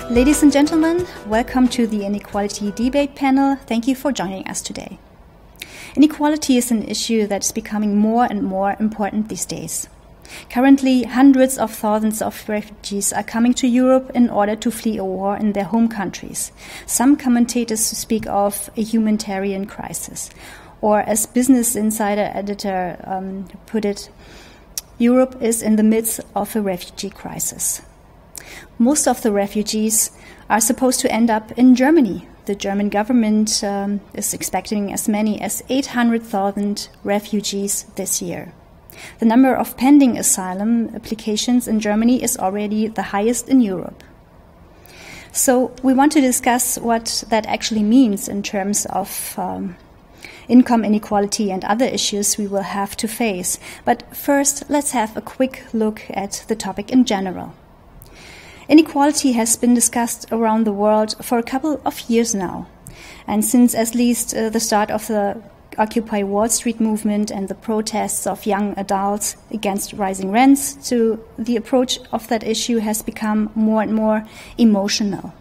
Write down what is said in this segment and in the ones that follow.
Ladies and gentlemen, welcome to the Inequality debate panel. Thank you for joining us today. Inequality is an issue that's becoming more and more important these days. Currently, hundreds of thousands of refugees are coming to Europe in order to flee a war in their home countries. Some commentators speak of a humanitarian crisis, or as Business Insider editor put it, Europe is in the midst of a refugee crisis. Most of the refugees are supposed to end up in Germany. The German government is expecting as many as 800,000 refugees this year. The number of pending asylum applications in Germany is already the highest in Europe. So we want to discuss what that actually means in terms of income inequality and other issues we will have to face. But first, let's have a quick look at the topic in general. Inequality has been discussed around the world for a couple of years now. And since at least the start of the Occupy Wall Street movement and the protests of young adults against rising rents, to the approach of that issue has become more and more emotional.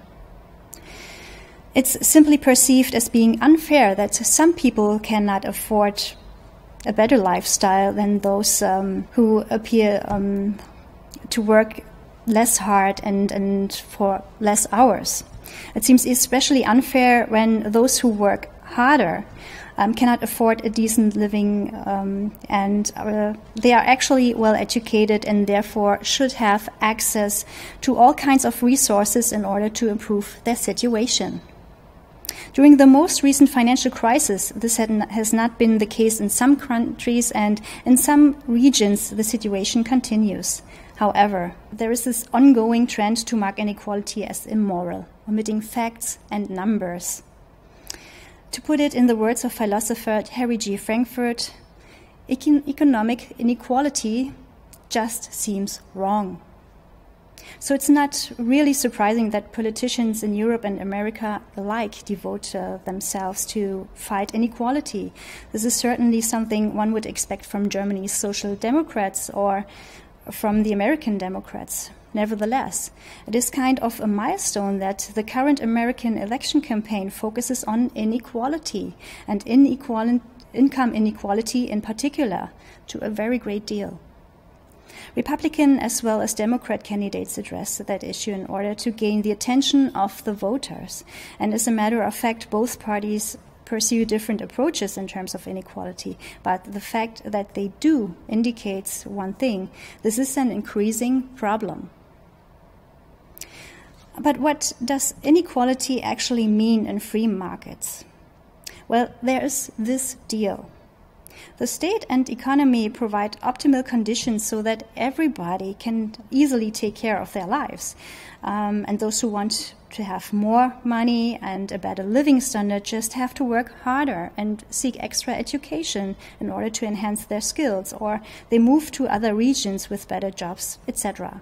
It's simply perceived as being unfair that some people cannot afford a better lifestyle than those who appear to work less hard and for less hours. It seems especially unfair when those who work harder cannot afford a decent living and they are actually well educated and therefore should have access to all kinds of resources in order to improve their situation. During the most recent financial crisis, this has not been the case in some countries, and in some regions the situation continues. However, there is this ongoing trend to mark inequality as immoral, omitting facts and numbers. To put it in the words of philosopher Harry G. Frankfurt, economic inequality just seems wrong. So it's not really surprising that politicians in Europe and America alike devote themselves to fight inequality. This is certainly something one would expect from Germany's Social Democrats or from the American Democrats. Nevertheless, it is kind of a milestone that the current American election campaign focuses on inequality and income inequality in particular to a very great deal. Republican as well as Democrat candidates address that issue in order to gain the attention of the voters. And as a matter of fact, both parties pursue different approaches in terms of inequality, but the fact that they do indicates one thing: this is an increasing problem. But what does inequality actually mean in free markets? Well, there is this deal. The state and economy provide optimal conditions so that everybody can easily take care of their lives. And those who want to have more money and a better living standard just have to work harder and seek extra education in order to enhance their skills, or they move to other regions with better jobs, etc.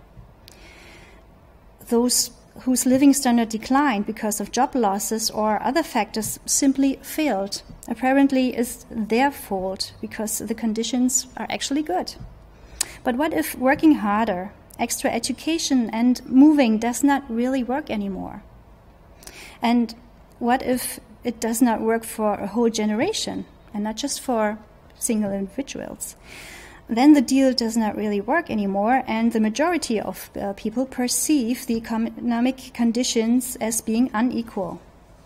Those whose living standard declined because of job losses or other factors simply failed, apparently is their fault because the conditions are actually good. But what if working harder, extra education and moving does not really work anymore? And what if it does not work for a whole generation and not just for single individuals? Then the deal does not really work anymore, and the majority of people perceive the economic conditions as being unequal.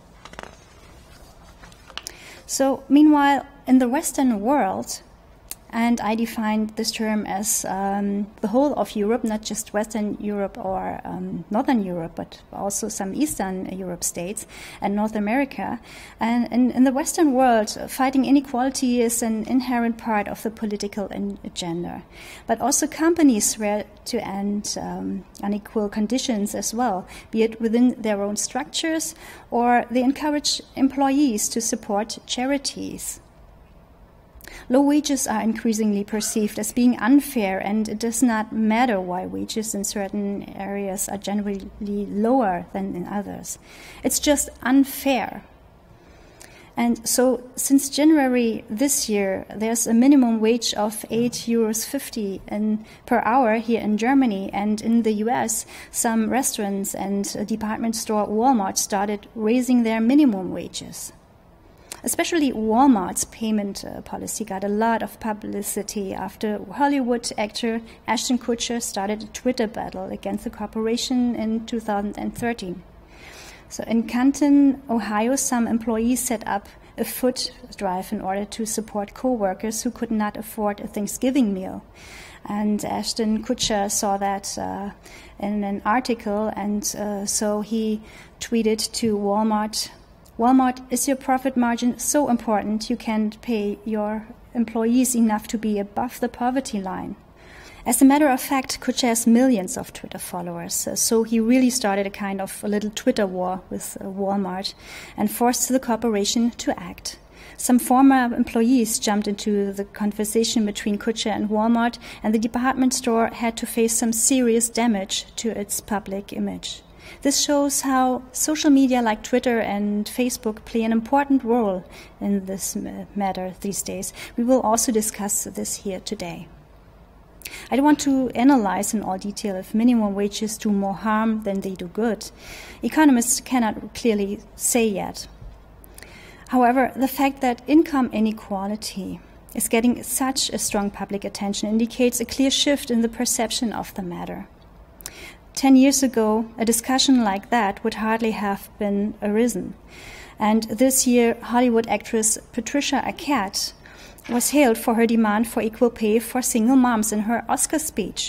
So, meanwhile, in the Western world, and I define this term as the whole of Europe, not just Western Europe or Northern Europe, but also some Eastern Europe states and North America. And in the Western world, fighting inequality is an inherent part of the political agenda. But also companies swear to end unequal conditions as well, be it within their own structures, or they encourage employees to support charities. Low wages are increasingly perceived as being unfair, and it does not matter why wages in certain areas are generally lower than in others. It's just unfair. And so since January this year, there's a minimum wage of €8.50 per hour here in Germany. And in the US, some restaurants and a department store Walmart started raising their minimum wages. Especially Walmart's payment policy got a lot of publicity after Hollywood actor Ashton Kutcher started a Twitter battle against the corporation in 2013. So in Canton, Ohio, some employees set up a food drive in order to support co-workers who could not afford a Thanksgiving meal. And Ashton Kutcher saw that in an article, and so he tweeted to Walmart, "Walmart, is your profit margin so important you can't pay your employees enough to be above the poverty line?" As a matter of fact, Kutcher has millions of Twitter followers, so he really started a kind of a little Twitter war with Walmart and forced the corporation to act. Some former employees jumped into the conversation between Kutcher and Walmart, and the department store had to face some serious damage to its public image. This shows how social media like Twitter and Facebook play an important role in this matter these days. We will also discuss this here today. I don't want to analyze in all detail if minimum wages do more harm than they do good. Economists cannot clearly say yet. However, the fact that income inequality is getting such a strong public attention indicates a clear shift in the perception of the matter. 10 years ago, a discussion like that would hardly have been arisen. And this year, Hollywood actress Patricia Falco was hailed for her demand for equal pay for single moms in her Oscar speech.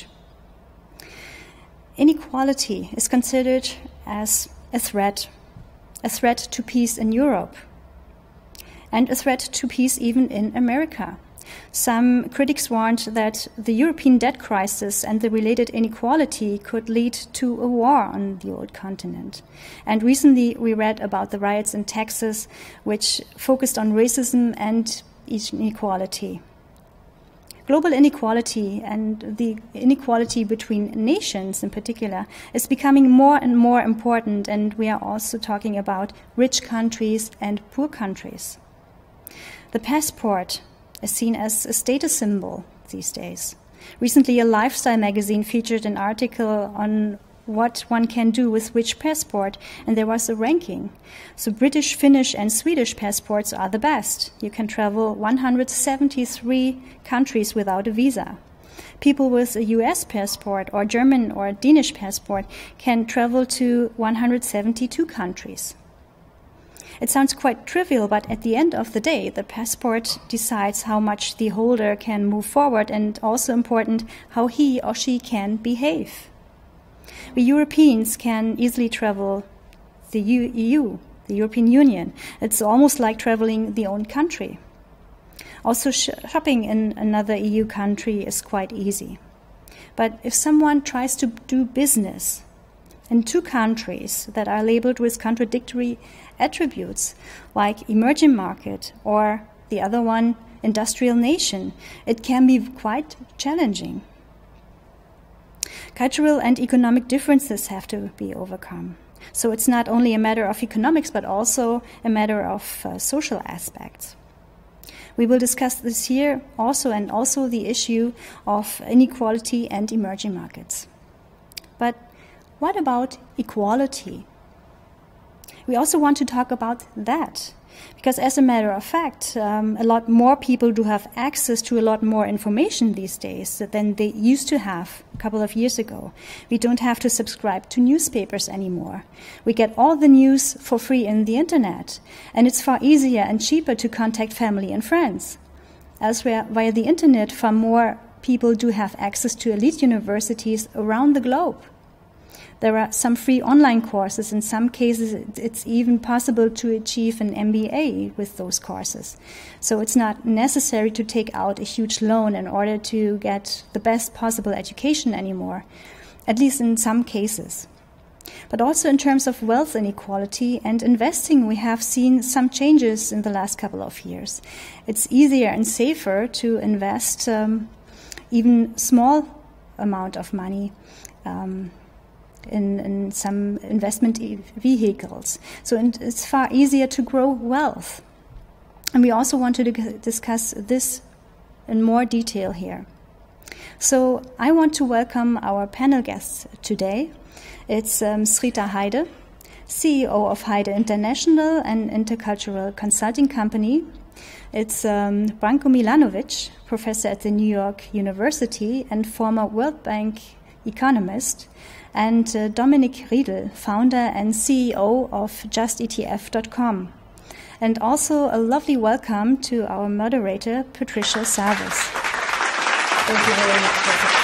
Inequality is considered as a threat to peace in Europe, and a threat to peace even in America. Some critics warned that the European debt crisis and the related inequality could lead to a war on the old continent. And recently we read about the riots in Texas, which focused on racism and inequality. Global inequality and the inequality between nations in particular is becoming more and more important, and we are also talking about rich countries and poor countries. The passport is seen as a status symbol these days. Recently, a lifestyle magazine featured an article on what one can do with which passport, and there was a ranking. So British, Finnish, and Swedish passports are the best. You can travel 173 countries without a visa. People with a US passport or German or Danish passport can travel to 172 countries. It sounds quite trivial, but at the end of the day, the passport decides how much the holder can move forward, and also important, how he or she can behave. We Europeans can easily travel the EU, the European Union. It's almost like traveling the own country. Also, shopping in another EU country is quite easy. But if someone tries to do business in two countries that are labeled with contradictory attributes, like emerging market or the other one, industrial nation, it can be quite challenging. Cultural and economic differences have to be overcome. So it's not only a matter of economics, but also a matter of social aspects. We will discuss this here also, and also the issue of inequality and emerging markets. But what about equality? We also want to talk about that, because as a matter of fact, a lot more people do have access to a lot more information these days than they used to have a couple of years ago. We don't have to subscribe to newspapers anymore. We get all the news for free in the internet, and it's far easier and cheaper to contact family and friends. Elsewhere, via the internet, far more people do have access to elite universities around the globe. There are some free online courses. In some cases, it's even possible to achieve an MBA with those courses. So it's not necessary to take out a huge loan in order to get the best possible education anymore, at least in some cases. But also in terms of wealth inequality and investing, we have seen some changes in the last couple of years. It's easier and safer to invest even small amount of money in some investment vehicles. So it's far easier to grow wealth. And we also want to discuss this in more detail here. So I want to welcome our panel guests today. It's Srita Heide, CEO of Heide International, an intercultural consulting company. It's Branko Milanovic, professor at the New York University and former Worldbank economist, and Dominique Riedl, founder and CEO of justetf.com. And also a lovely welcome to our moderator, Patricia Szarvas. Thank you very much, Professor.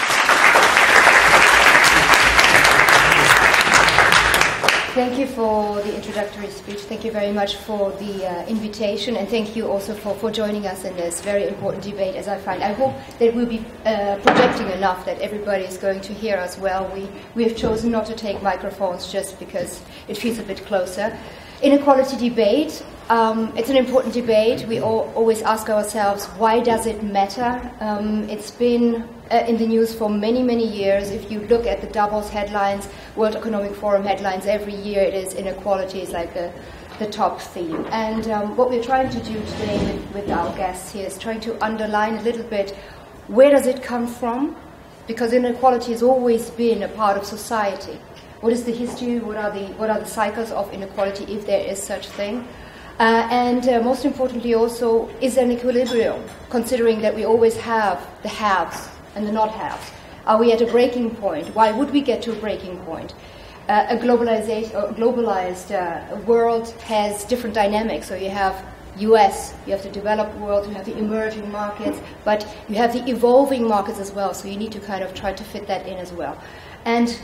Thank you for the introductory speech. Thank you very much for the invitation, and thank you also for joining us in this very important debate, as I find. I hope that we'll be projecting enough that everybody is going to hear us well. We have chosen not to take microphones just because it feels a bit closer. Inequality debate. It's an important debate. We always ask ourselves, why does it matter? It's been in the news for many, many years. If you look at the Davos headlines, World Economic Forum headlines, every year it is inequality is like the top theme. And what we're trying to do today with our guests here is trying to underline a little bit, where does it come from? Because inequality has always been a part of society. What is the history? What are the cycles of inequality, if there is such thing? And most importantly also, is there an equilibrium, considering that we always have the haves and the not-haves? Are we at a breaking point? Why would we get to a breaking point? A globalized world has different dynamics. So you have US, you have the developed world, you have the emerging markets, but you have the evolving markets as well. So you need to kind of try to fit that in as well. And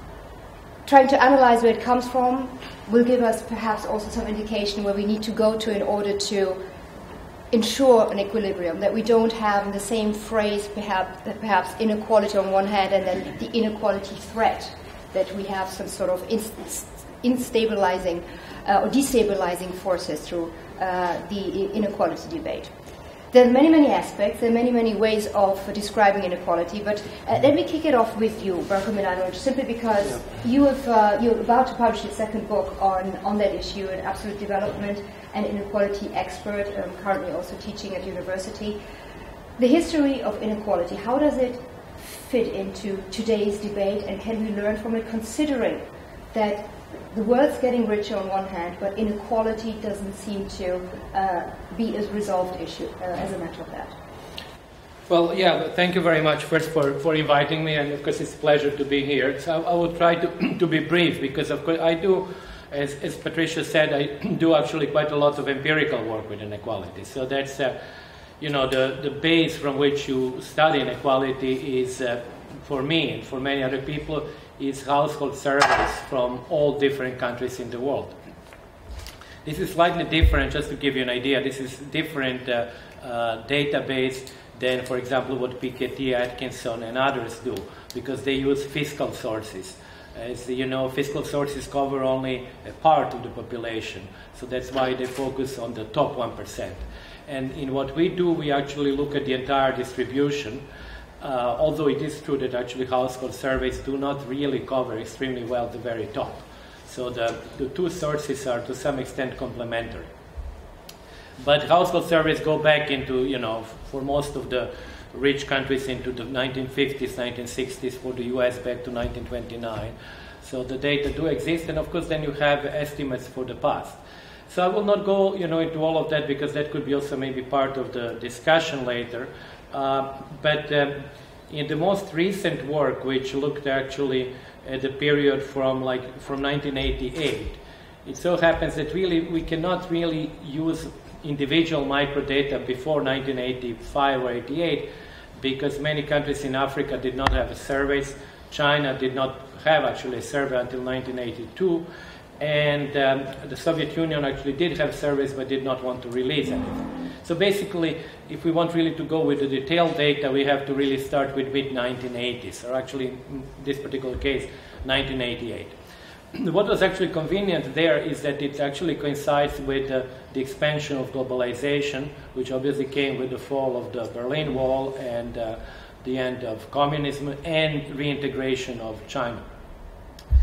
trying to analyze where it comes from will give us perhaps also some indication where we need to go to in order to ensure an equilibrium, that we don't have in the same phrase perhaps inequality on one hand and then the inequality threat, that we have some sort of instabilizing or destabilizing forces through the inequality debate. There are many, many aspects, there are many, many ways of describing inequality, but let me kick it off with you, Branko Milanovic, simply because you're about to publish your second book on that issue, an absolute development and inequality expert, currently also teaching at university. The history of inequality, how does it fit into today's debate, and can we learn from it, considering that the world's getting richer on one hand, but inequality doesn't seem to be a resolved issue as a matter of that? Well, yeah, thank you very much first for inviting me, and of course it's a pleasure to be here. So I will try to be brief, because of course I do, as Patricia said, I do actually quite a lot of empirical work with inequality. So that's, the base from which you study inequality is, for me and for many other people, is household surveys from all different countries in the world. This is slightly different, just to give you an idea, this is different database than, for example, what Piketty, Atkinson and others do, because they use fiscal sources. As you know, fiscal sources cover only a part of the population, so that's why they focus on the top 1%. And in what we do, we actually look at the entire distribution, although it is true that actually household surveys do not really cover extremely well the very top. So the two sources are to some extent complementary. But household surveys go back into, for most of the rich countries into the 1950s, 1960s, for the US back to 1929. So the data do exist, and of course then you have estimates for the past. So I will not go, into all of that, because that could be also maybe part of the discussion later. But in the most recent work, which looked actually at the period from 1988, it so happens that really we cannot really use individual microdata before 1985 or 88, because many countries in Africa did not have surveys. China did not have actually a survey until 1982. And the Soviet Union actually did have surveys but did not want to release anything. So basically, if we want really to go with the detailed data, we have to really start with mid-1980s, or actually in this particular case, 1988. What was actually convenient there is that it actually coincides with the expansion of globalization, which obviously came with the fall of the Berlin Wall and the end of communism and reintegration of China.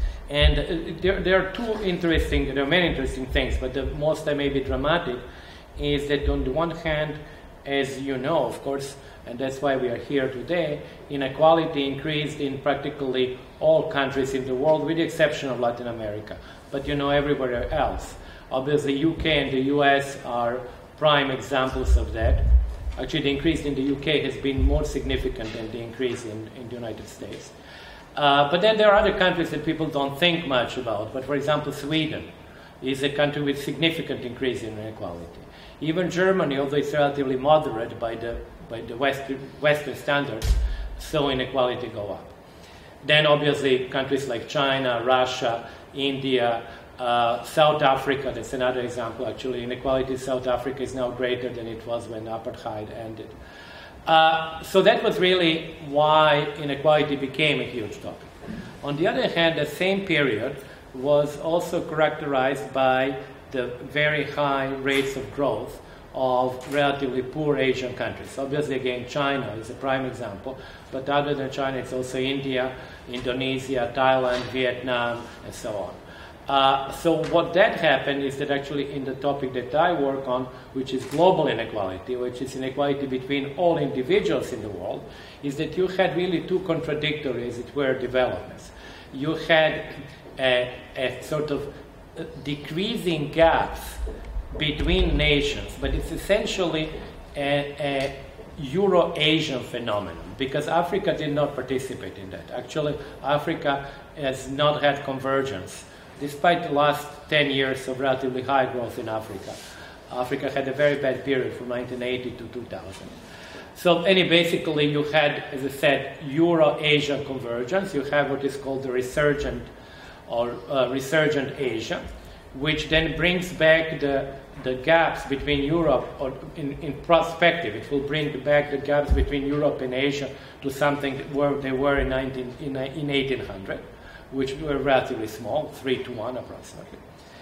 And there are many interesting things, but the most maybe dramatic is that on the one hand, as you know, of course, and that's why we are here today, inequality increased in practically all countries in the world, with the exception of Latin America, but everywhere else. Obviously, UK and the US are prime examples of that. Actually, the increase in the UK has been more significant than the increase in the United States. But then there are other countries that people don't think much about. But for example, Sweden is a country with significant increase in inequality. Even Germany, although it's relatively moderate by the Western standards, saw inequality go up. Then obviously countries like China, Russia, India, South Africa, that's another example actually. Inequality in South Africa is now greater than it was when apartheid ended. So that was really why inequality became a huge topic. On the other hand, the same period was also characterized by the very high rates of growth of relatively poor Asian countries. Obviously, again, China is a prime example, but other than China, it's also India, Indonesia, Thailand, Vietnam, and so on. So what that happened is that actually in the topic that I work on, which is global inequality, which is inequality between all individuals in the world, is that you had really two contradictory, as it were, developments. You had a sort of decreasing gaps between nations, but it's essentially a Euro-Asian phenomenon, because Africa did not participate in that. Actually, Africa has not had convergence. Despite the last 10 years of relatively high growth in Africa, Africa had a very bad period from 1980 to 2000. So basically you had, as I said, Euro-Asian convergence. You have what is called the resurgent Asia, which then brings back the gaps between Europe, or in perspective, it will bring back the gaps between Europe and Asia to something where they were in 1800. Which were relatively small, 3-to-1 approximately.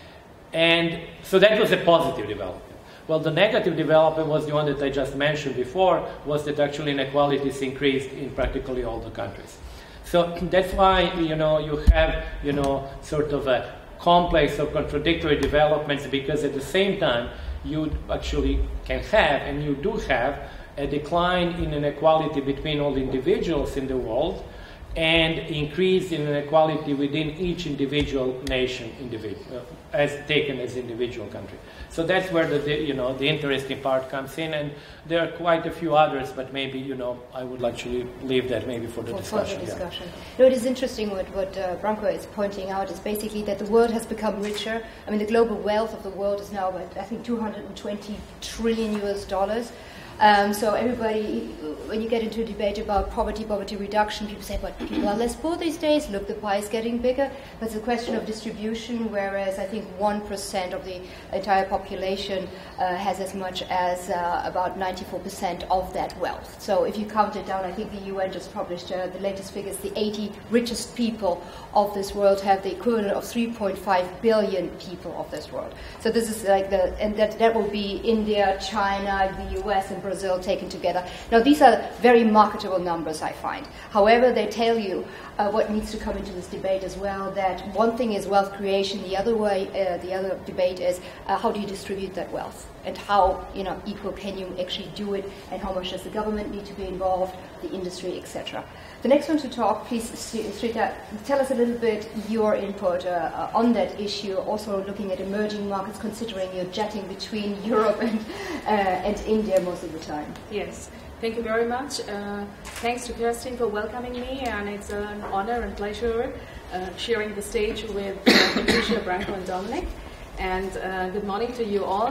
And so that was a positive development. Well, the negative development was the one that I just mentioned before, was that actually inequalities increased in practically all the countries. So that's why, you have, sort of a complex of contradictory developments, because at the same time, you actually can have, and you do have, a decline in inequality between all individuals in the world, and increase in inequality within each individual nation, as taken as individual country. So that's where the interesting part comes in, and there are quite a few others, but maybe I would actually leave that maybe for the discussion. Yeah. It is interesting what Branko is pointing out is basically that the world has become richer. I mean, the global wealth of the world is now, I think, $220 trillion US. So everybody, when you get into a debate about poverty reduction, people say, but people are less poor these days, look, the pie is getting bigger. But it's a question of distribution, whereas I think 1% of the entire population has as much as about 94% of that wealth. So if you count it down, I think the UN just published the latest figures, the 80 richest people of this world have the equivalent of 3.5 billion people of this world. So this is like and that will be India, China, the US, and Brazil taken together. Now, these are very marketable numbers, I find. However, they tell you what needs to come into this debate as well, that one thing is wealth creation, the other debate is how do you distribute that wealth, and how equal can you actually do it, and how much does the government need to be involved, the industry, etc. The next one to talk, please, Srita, tell us a little bit your input on that issue, also looking at emerging markets, considering you're jetting between Europe and India most of the time. Yes, thank you very much. Thanks to Kerstin for welcoming me, and it's an honor and pleasure sharing the stage with Patricia, Branko, and Dominic. And good morning to you all.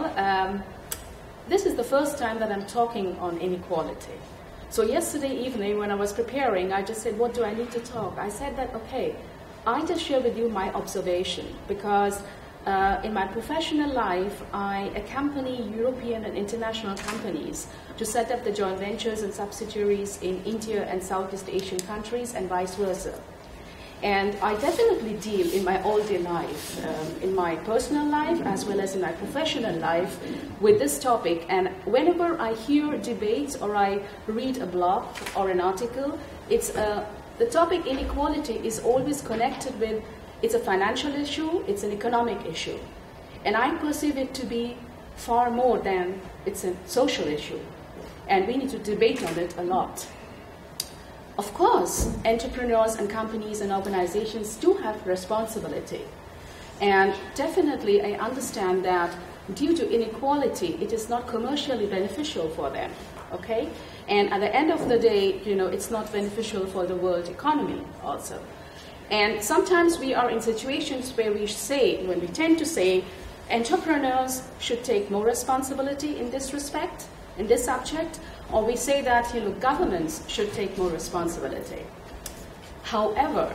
This is the first time that I'm talking on inequality. So yesterday evening when I was preparing, I just said, what do I need to talk? I said that, okay, I just share with you my observation, because in my professional life, I accompany European and international companies to set up the joint ventures and subsidiaries in India and Southeast Asian countries and vice versa. And I definitely deal in my all-day life, in my personal life as well as in my professional life, with this topic. And whenever I hear debates or I read a blog or an article, it's the topic inequality is always connected with, it's a financial issue, it's an economic issue. And I perceive it to be far more than it's a social issue. And we need to debate on it a lot. Of course, entrepreneurs and companies and organizations do have responsibility. And definitely I understand that due to inequality, it is not commercially beneficial for them, okay? And at the end of the day, you know, it's not beneficial for the world economy also. And sometimes we are in situations where we say, when we tend to say, entrepreneurs should take more responsibility in this respect, in this subject, or we say that, you know, governments should take more responsibility. However,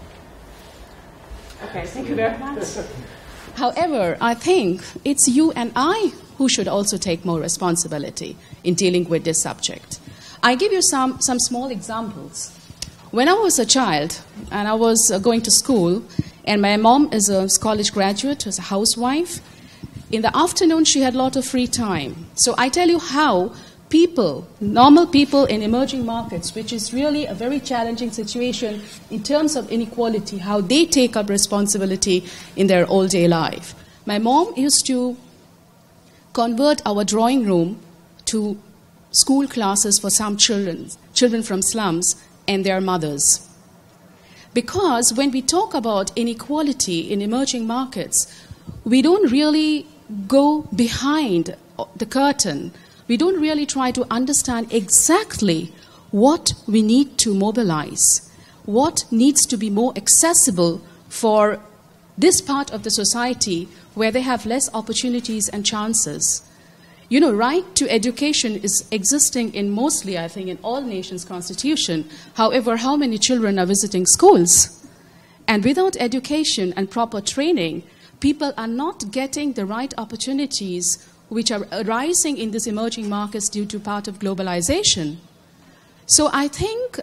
okay, thank you very much. However, I think it's you and I who should also take more responsibility in dealing with this subject. I give you some small examples. When I was a child and I was going to school, and my mom is a college graduate, was a housewife, in the afternoon she had a lot of free time. So I tell you how people, normal people in emerging markets, which is really a very challenging situation in terms of inequality, how they take up responsibility in their all-day life. My mom used to convert our drawing room to school classes for some children from slums and their mothers. Because when we talk about inequality in emerging markets, we don't really go behind the curtain. We don't really try to understand exactly what we need to mobilize, what needs to be more accessible for this part of the society where they have less opportunities and chances. You know, right to education is existing in mostly, I think, in all nations' constitution. However, how many children are visiting schools? And without education and proper training, people are not getting the right opportunities which are arising in these emerging markets due to part of globalization. So I think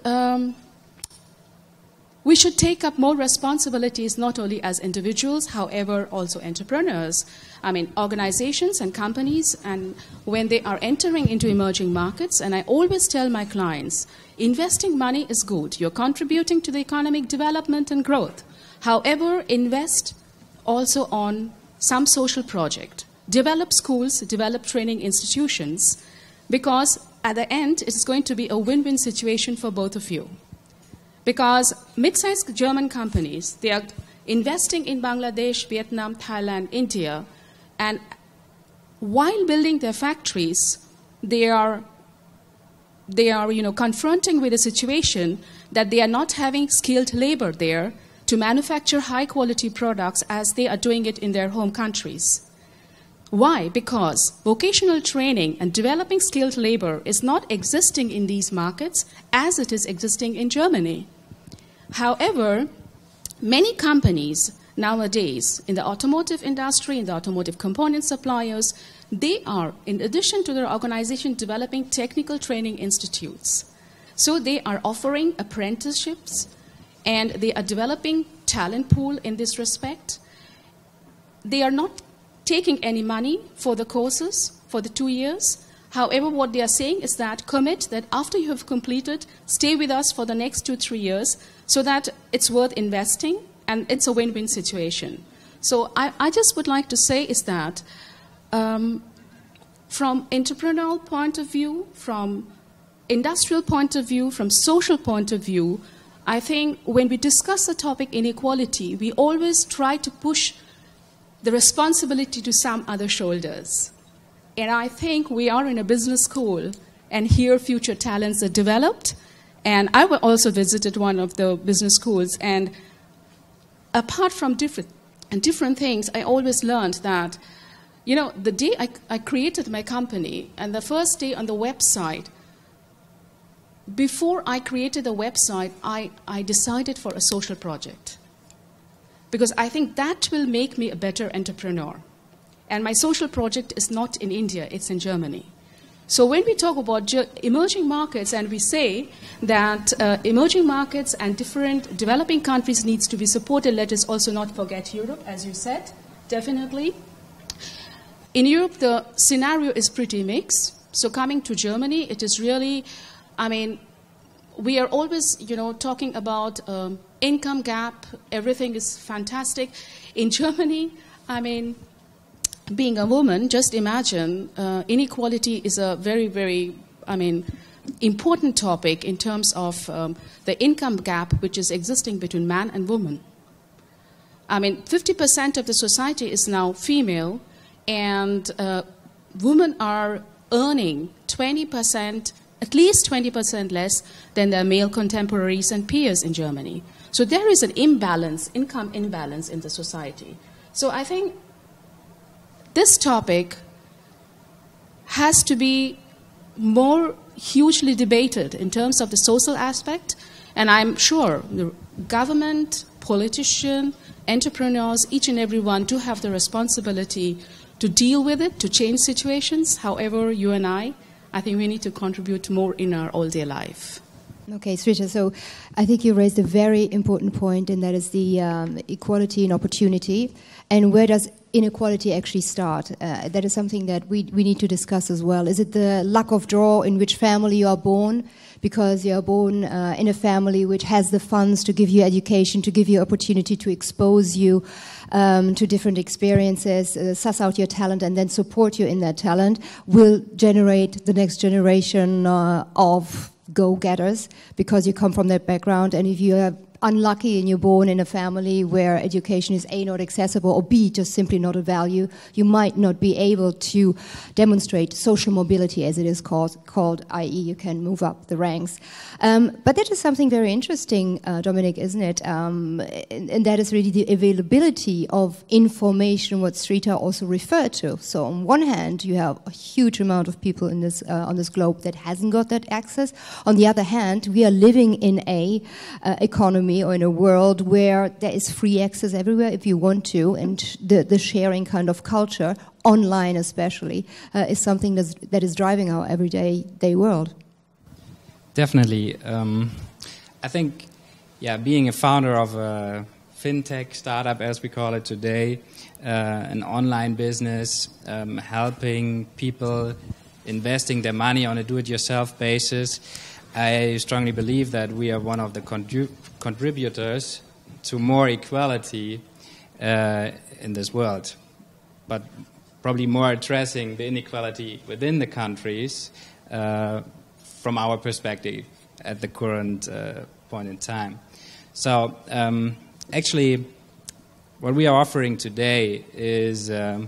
we should take up more responsibilities, not only as individuals, however, also entrepreneurs. I mean, organizations and companies, and when they are entering into emerging markets, and I always tell my clients, investing money is good. You're contributing to the economic development and growth. However, invest also on some social project. Develop schools, develop training institutions, because at the end, it's going to be a win-win situation for both of you. Because mid-sized German companies, they are investing in Bangladesh, Vietnam, Thailand, India, and while building their factories, they are confronting with a situation that they are not having skilled labor there to manufacture high-quality products as they are doing it in their home countries. Why? Because vocational training and developing skilled labor is not existing in these markets as it is existing in Germany. However, many companies nowadays in the automotive industry, in the automotive component suppliers, they are, in addition to their organization, developing technical training institutes. So they are offering apprenticeships and they are developing talent pool in this respect. They are not taking any money for the courses for the 2 years. However, what they are saying is that commit that after you have completed, stay with us for the next 2-3 years so that it's worth investing and it's a win-win situation. So I just would like to say is that from entrepreneurial point of view, from industrial point of view, from social point of view, I think when we discuss the topic inequality, we always try to push the responsibility to some other shoulders. And I think we are in a business school, and here future talents are developed. And I also visited one of the business schools, and apart from different things, I always learned that, you know, the day I created my company, and the first day on the website, before I created the website, I decided for a social project. Because I think that will make me a better entrepreneur. And my social project is not in India, it's in Germany. So when we talk about emerging markets and we say that emerging markets and different developing countries needs to be supported, let us also not forget Europe, as you said, definitely. In Europe, the scenario is pretty mixed. So coming to Germany, it is really, I mean, we are always, you know, talking about income gap, everything is fantastic. In Germany, I mean, being a woman, just imagine inequality is a very, very, important topic in terms of the income gap which is existing between man and woman. 50% of the society is now female, and women are earning 20%, at least 20% less than their male contemporaries and peers in Germany. So there is an imbalance, income imbalance in the society. So I think this topic has to be more hugely debated in terms of the social aspect, and I'm sure the government, politicians, entrepreneurs, each and every one do have the responsibility to deal with it, to change situations. However, you and I think we need to contribute more in our all-day life. Okay, Srita, so I think you raised a very important point, and that is the equality and opportunity. And where does inequality actually start? That is something that we need to discuss as well. Is it the luck of draw in which family you are born? Because you are born in a family which has the funds to give you education, to give you opportunity to expose you to different experiences, suss out your talent, and then support you in that talent, will generate the next generation of go-getters, because you come from that background. And if you are unlucky and you're born in a family where education is A, not accessible, or B, just simply not a value, you might not be able to demonstrate social mobility, as it is called, i.e. you can move up the ranks. But that is something very interesting, Dominic, isn't it? And that is really the availability of information, what Srita also referred to. So on one hand, you have a huge amount of people in this on this globe that hasn't got that access. On the other hand, we are living in a economy or in a world where there is free access everywhere if you want to, and the sharing kind of culture, online especially, is something that is driving our everyday world. Definitely. I think, being a founder of a fintech startup, as we call it today, an online business, helping people investing their money on a do-it-yourself basis, I strongly believe that we are one of the contributors to more equality in this world, but probably more addressing the inequality within the countries from our perspective at the current point in time. So actually what we are offering today is an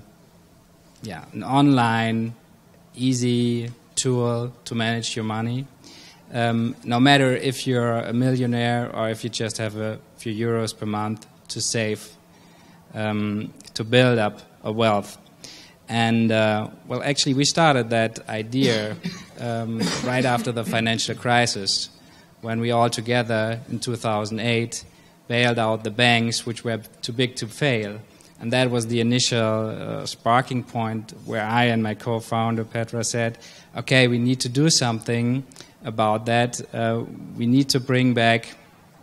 online, easy tool to manage your money. No matter if you're a millionaire or if you just have a few euros per month to save, to build up a wealth. And, actually we started that idea right after the financial crisis, when we all together in 2008 bailed out the banks which were too big to fail. And that was the initial sparking point where I and my co-founder Petra said, okay, we need to do something about that. We need to bring back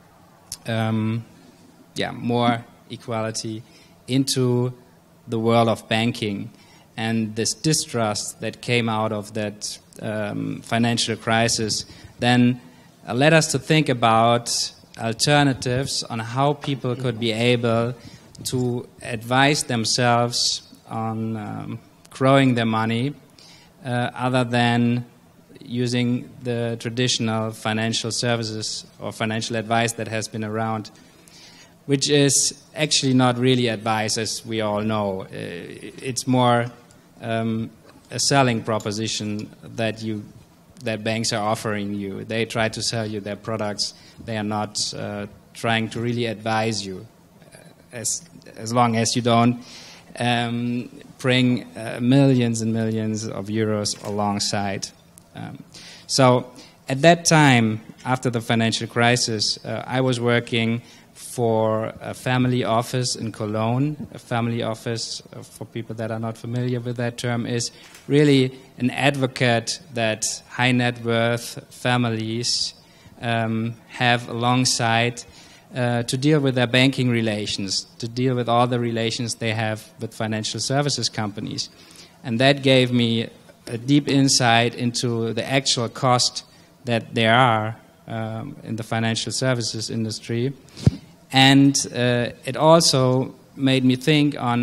more equality into the world of banking. And this distrust that came out of that financial crisis then led us to think about alternatives on how people could be able to advise themselves on growing their money other than using the traditional financial services or financial advice that has been around, which is actually not really advice, as we all know. It's more a selling proposition that banks are offering you. They try to sell you their products. They are not trying to really advise you, as long as you don't bring millions and millions of euros alongside. So at that time, after the financial crisis, I was working for a family office in Cologne. A family office, for people that are not familiar with that term, is really an advocate that high net worth families have alongside to deal with their banking relations, to deal with all the relations they have with financial services companies. And that gave me a deep insight into the actual cost that there are in the financial services industry. And it also made me think on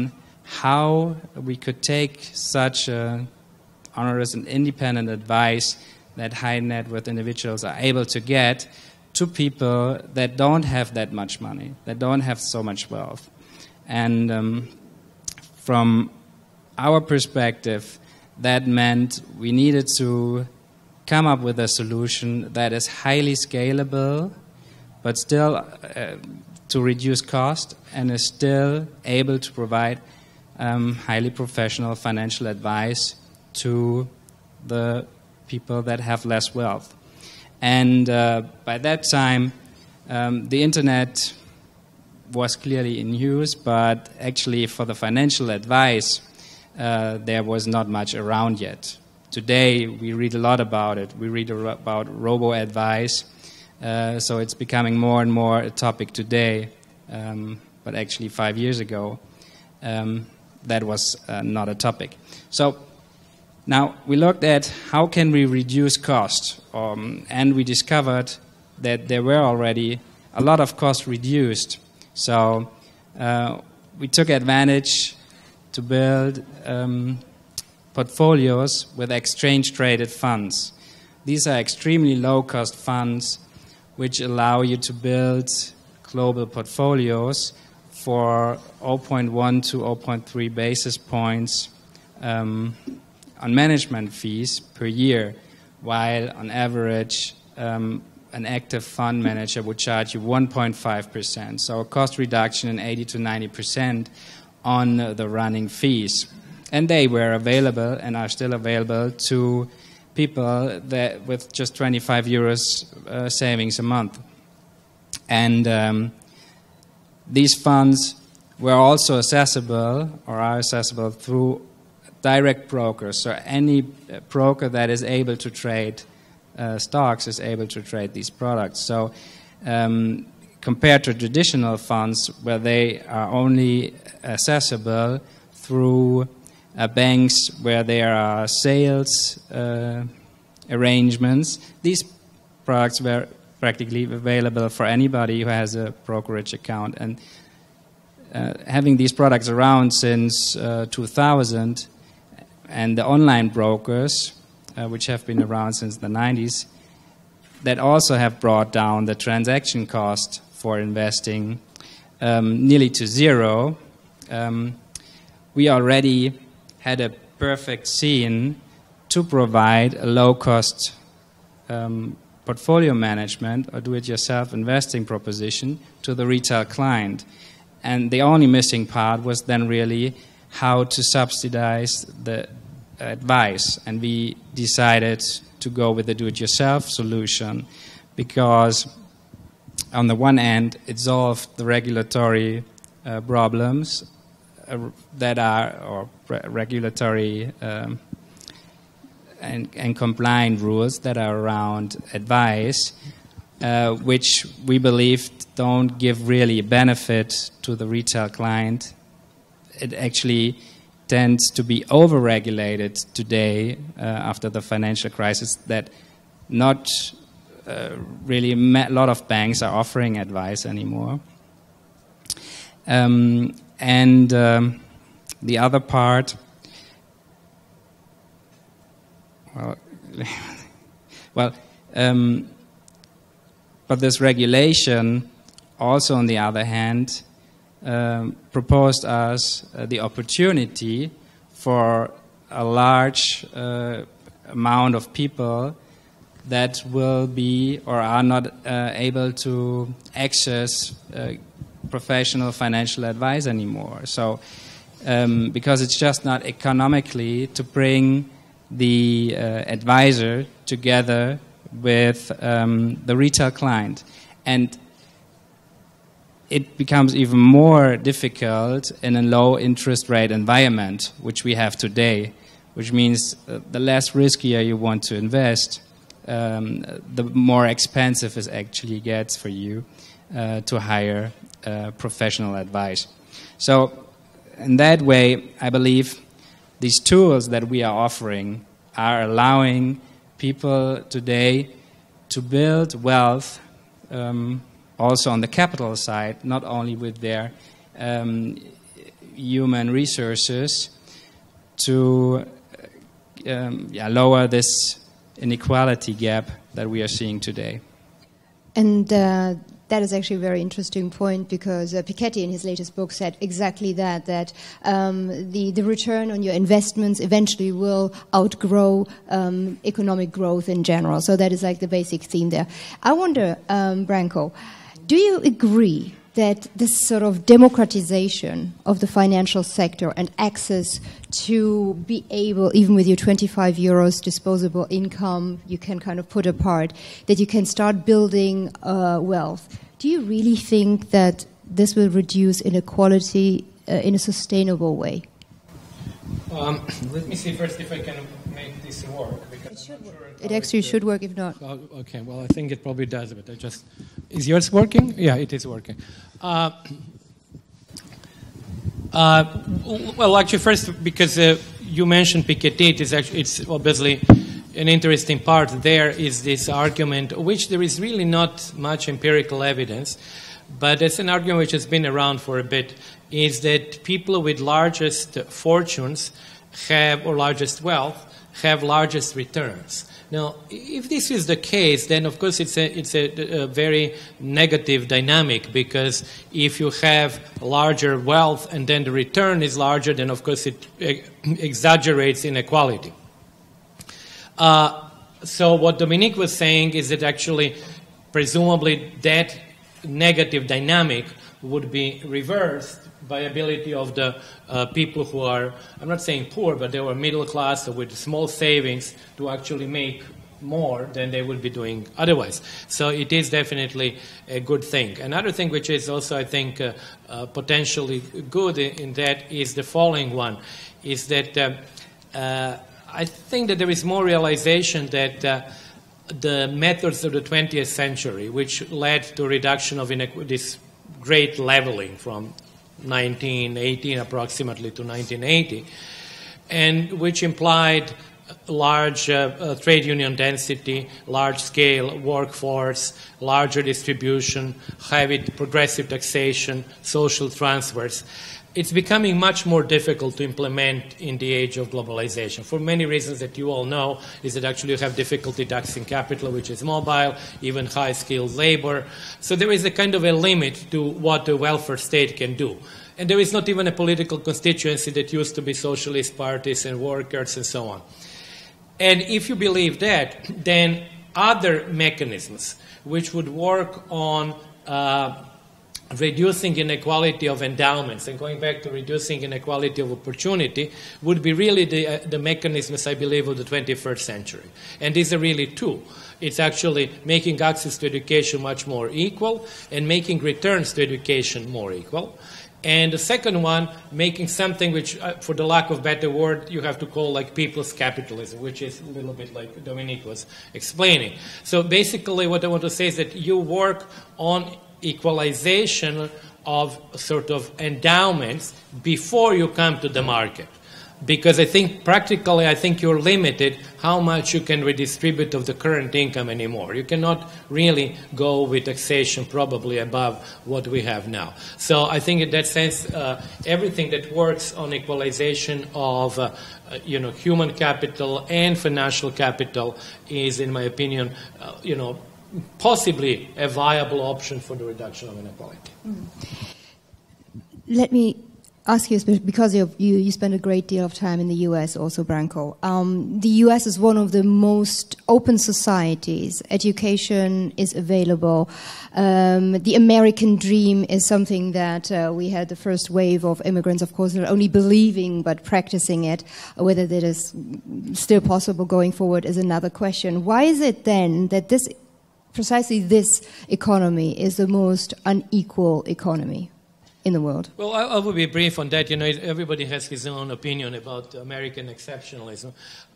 how we could take such onerous and independent advice that high net worth individuals are able to get to people that don't have that much money, that don't have so much wealth. And from our perspective, that meant we needed to come up with a solution that is highly scalable, but still to reduce cost, and is still able to provide highly professional financial advice to the people that have less wealth. And by that time, the internet was clearly in use, but actually for the financial advice, there was not much around yet. Today, we read a lot about it. We read about robo-advice, so it's becoming more and more a topic today. But actually 5 years ago, that was not a topic. So now we looked at how can we reduce cost, and we discovered that there were already a lot of costs reduced. So we took advantage to build portfolios with exchange-traded funds. These are extremely low-cost funds which allow you to build global portfolios for 0.1 to 0.3 basis points on management fees per year, while on average an active fund manager would charge you 1.5%. So a cost reduction in 80 to 90% on the running fees. And they were available and are still available to people that with just 25 euros savings a month. And these funds were also accessible, or are accessible, through direct brokers. So any broker that is able to trade stocks is able to trade these products. So compared to traditional funds, where they are only accessible through banks where there are sales arrangements, these products were practically available for anybody who has a brokerage account. And having these products around since 2000, and the online brokers, which have been around since the 90s, that also have brought down the transaction cost for investing nearly to zero. We already had a perfect scene to provide a low-cost portfolio management or do-it-yourself investing proposition to the retail client. And the only missing part was then really how to subsidize the advice. And we decided to go with the do-it-yourself solution because on the one hand, it solved the regulatory problems that are, or regulatory and compliant rules that are around advice, which we believe don't give really benefit to the retail client. It actually tends to be over-regulated today after the financial crisis, that not really a lot of banks are offering advice anymore. And the other part, but this regulation also, on the other hand, proposed us the opportunity for a large amount of people that will be or are not able to access professional financial advice anymore. So, because it's just not economically to bring the advisor together with the retail client. And it becomes even more difficult in a low interest rate environment, which we have today, which means the less riskier you want to invest, the more expensive it actually gets for you to hire professional advice. So in that way, I believe these tools that we are offering are allowing people today to build wealth also on the capital side, not only with their human resources to lower this inequality gap that we are seeing today. And that is actually a very interesting point, because Piketty in his latest book said exactly that the return on your investments eventually will outgrow economic growth in general. So that is like the basic theme there. I wonder, Branko, do you agree that this sort of democratization of the financial sector and access to be able, even with your 25 euros disposable income, you can kind of put apart, that you can start building wealth? Do you really think that this will reduce inequality in a sustainable way? Let me see first if I can make this work. Because it actually should work, if not. Okay, well, I think it probably does, but is yours working? Yeah, it is working. Well, actually, first, because you mentioned Piketty, it's obviously an interesting part. There is this argument, which there is really not much empirical evidence, but it's an argument which has been around for a bit, is that people with largest fortunes or largest wealth have largest returns. Now, if this is the case, then of course it's a very negative dynamic, because if you have larger wealth and then the return is larger, then of course it exaggerates inequality. So what Dominique was saying is that actually, presumably, that negative dynamic would be reversed by ability of the people who are, I'm not saying poor, but they were middle class or with small savings, to actually make more than they would be doing otherwise. So it is definitely a good thing. Another thing which is also, I think, potentially good in that is the following one, is that I think that there is more realization that the methods of the 20th century, which led to reduction of this great leveling from 1918 approximately to 1980, and which implied large trade union density, large-scale workforce, larger distribution, heavy progressive taxation, social transfers. It's becoming much more difficult to implement in the age of globalization, for many reasons that you all know, is that actually you have difficulty taxing capital, which is mobile, even high-skilled labor. So there is a kind of a limit to what the welfare state can do. And there is not even a political constituency that used to be socialist parties and workers and so on. And if you believe that, then other mechanisms which would work on reducing inequality of endowments and going back to reducing inequality of opportunity would be really the mechanisms, I believe, of the 21st century. And these are really two. It's actually making access to education much more equal and making returns to education more equal. And the second one, making something which, for the lack of a better word, you have to call like people's capitalism, which is a little bit like Dominique was explaining. So basically what I want to say is that you work on equalization of sort of endowments before you come to the market. Because I think practically, I think you're limited how much you can redistribute of the current income anymore. You cannot really go with taxation probably above what we have now. So I think in that sense, everything that works on equalization of human capital and financial capital is, in my opinion, possibly a viable option for the reduction of inequality. Let me ask you, because you spend a great deal of time in the U.S. also, Branko. The U.S. is one of the most open societies. Education is available. The American dream is something that we had the first wave of immigrants, of course, not only believing but practicing it. Whether that is still possible going forward is another question. Why is it then that precisely this economy is the most unequal economy in the world? Well, I will be brief on that. Everybody has his own opinion about American exceptionalism.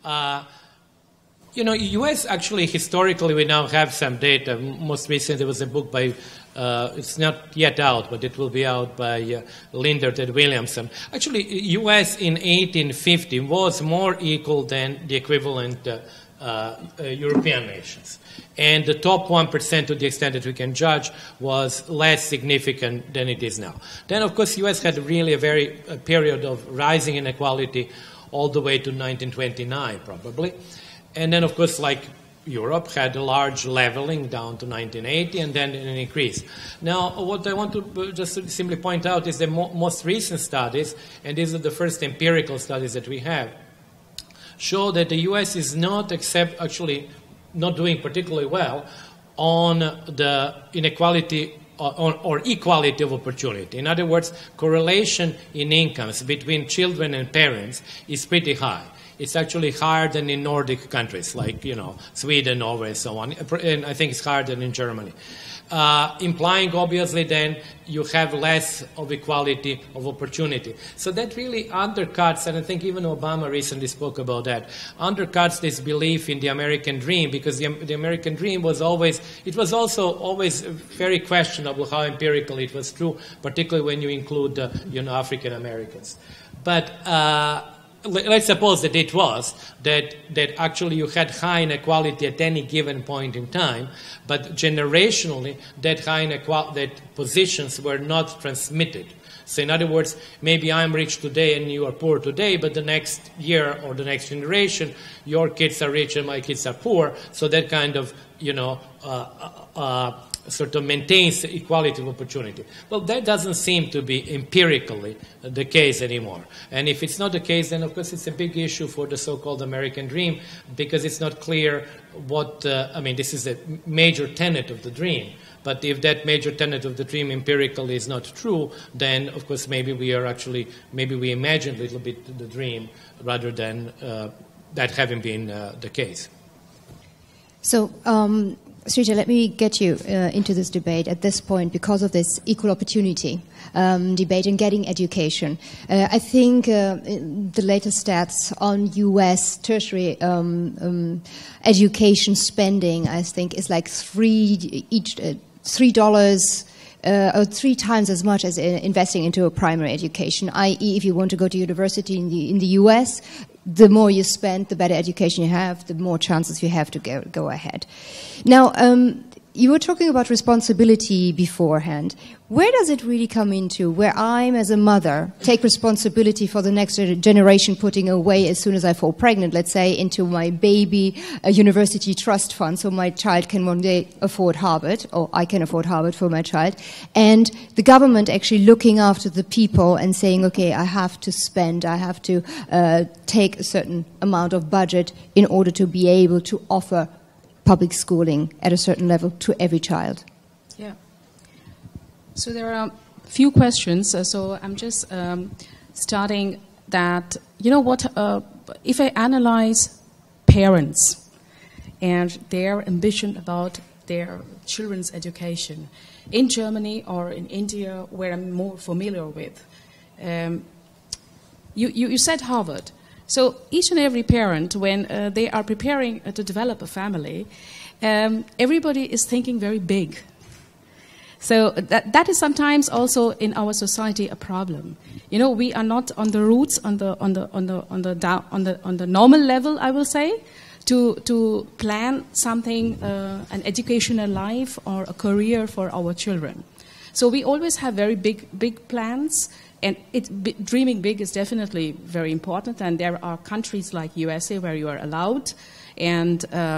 U.S. actually, historically, we now have some data. Most recently, there was a book by, it's not yet out, but it will be out by Lindert and Williamson. Actually, U.S. in 1850 was more equal than the equivalent European nations. And the top 1%, to the extent that we can judge, was less significant than it is now. Then, of course, the U.S. had really a period of rising inequality all the way to 1929, probably. And then, of course, like Europe, had a large leveling down to 1980 and then an increase. Now, what I want to just simply point out is the most recent studies, and these are the first empirical studies that we have, show that the U.S. is not actually not doing particularly well on the inequality or equality of opportunity. In other words, correlation in incomes between children and parents is pretty high. It's actually higher than in Nordic countries like, Sweden, Norway, and so on. And I think it's higher than in Germany. Implying, obviously, then you have less of equality of opportunity. So that really undercuts, and I think even Obama recently spoke about that, undercuts this belief in the American dream, because the American dream was always very questionable how empirical it was true, particularly when you include, African Americans. But let's suppose that it was, that actually you had high inequality at any given point in time, but generationally that positions were not transmitted. So in other words, maybe I'm rich today and you are poor today, but the next year or the next generation, your kids are rich and my kids are poor, so that kind of, sort of maintains equality of opportunity. Well, that doesn't seem to be empirically the case anymore. And if it's not the case, then of course it's a big issue for the so-called American dream, because it's not clear what, this is a major tenet of the dream. But if that major tenet of the dream empirically is not true, then of course maybe we imagine a little bit the dream rather than that having been the case. So, Srita, let me get you into this debate at this point because of this equal opportunity debate and getting education. I think the latest stats on U.S. tertiary education spending, I think, is like $3 or 3 times as much as investing into a primary education, i.e. if you want to go to university in the U.S., the more you spend, the better education you have, the more chances you have to go ahead. Now, you were talking about responsibility beforehand. Where does it really come into where I'm, as a mother, take responsibility for the next generation, putting away as soon as I fall pregnant, let's say, into my baby university trust fund so my child can one day afford Harvard, or I can afford Harvard for my child, and the government actually looking after the people and saying, okay, I have to spend, I have to take a certain amount of budget in order to be able to offer public schooling at a certain level to every child? Yeah. So there are a few questions. So I'm just starting that, if I analyze parents and their ambition about their children's education in Germany or in India, where I'm more familiar with, you said Harvard. So each and every parent, when they are preparing to develop a family, everybody is thinking very big. So that is sometimes also in our society a problem. We are not on the roots on the normal level, I will say, to plan something, an educational life or a career for our children. So we always have very big plans. And dreaming big is definitely very important, and there are countries like USA where you are allowed. And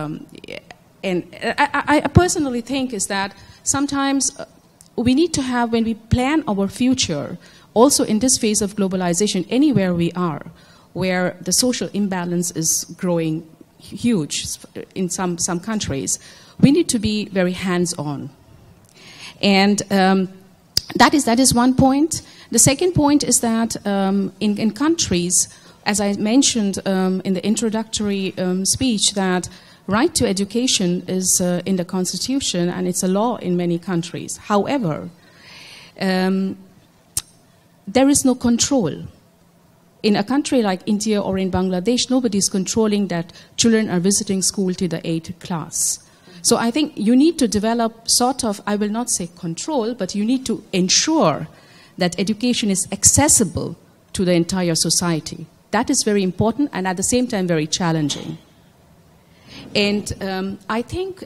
I personally think is that sometimes we need to have, when we plan our future, also in this phase of globalization, anywhere we are, where the social imbalance is growing huge in some countries, we need to be very hands-on. And that is one point. The second point is that in countries, as I mentioned in the introductory speech, that right to education is in the constitution and it's a law in many countries. However, there is no control. In a country like India or in Bangladesh, nobody is controlling that children are visiting school to the 8th class. So I think you need to develop sort of, I will not say control, but you need to ensure that education is accessible to the entire society. That is very important and at the same time very challenging. And I think,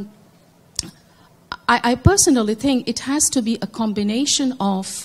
I personally think it has to be a combination of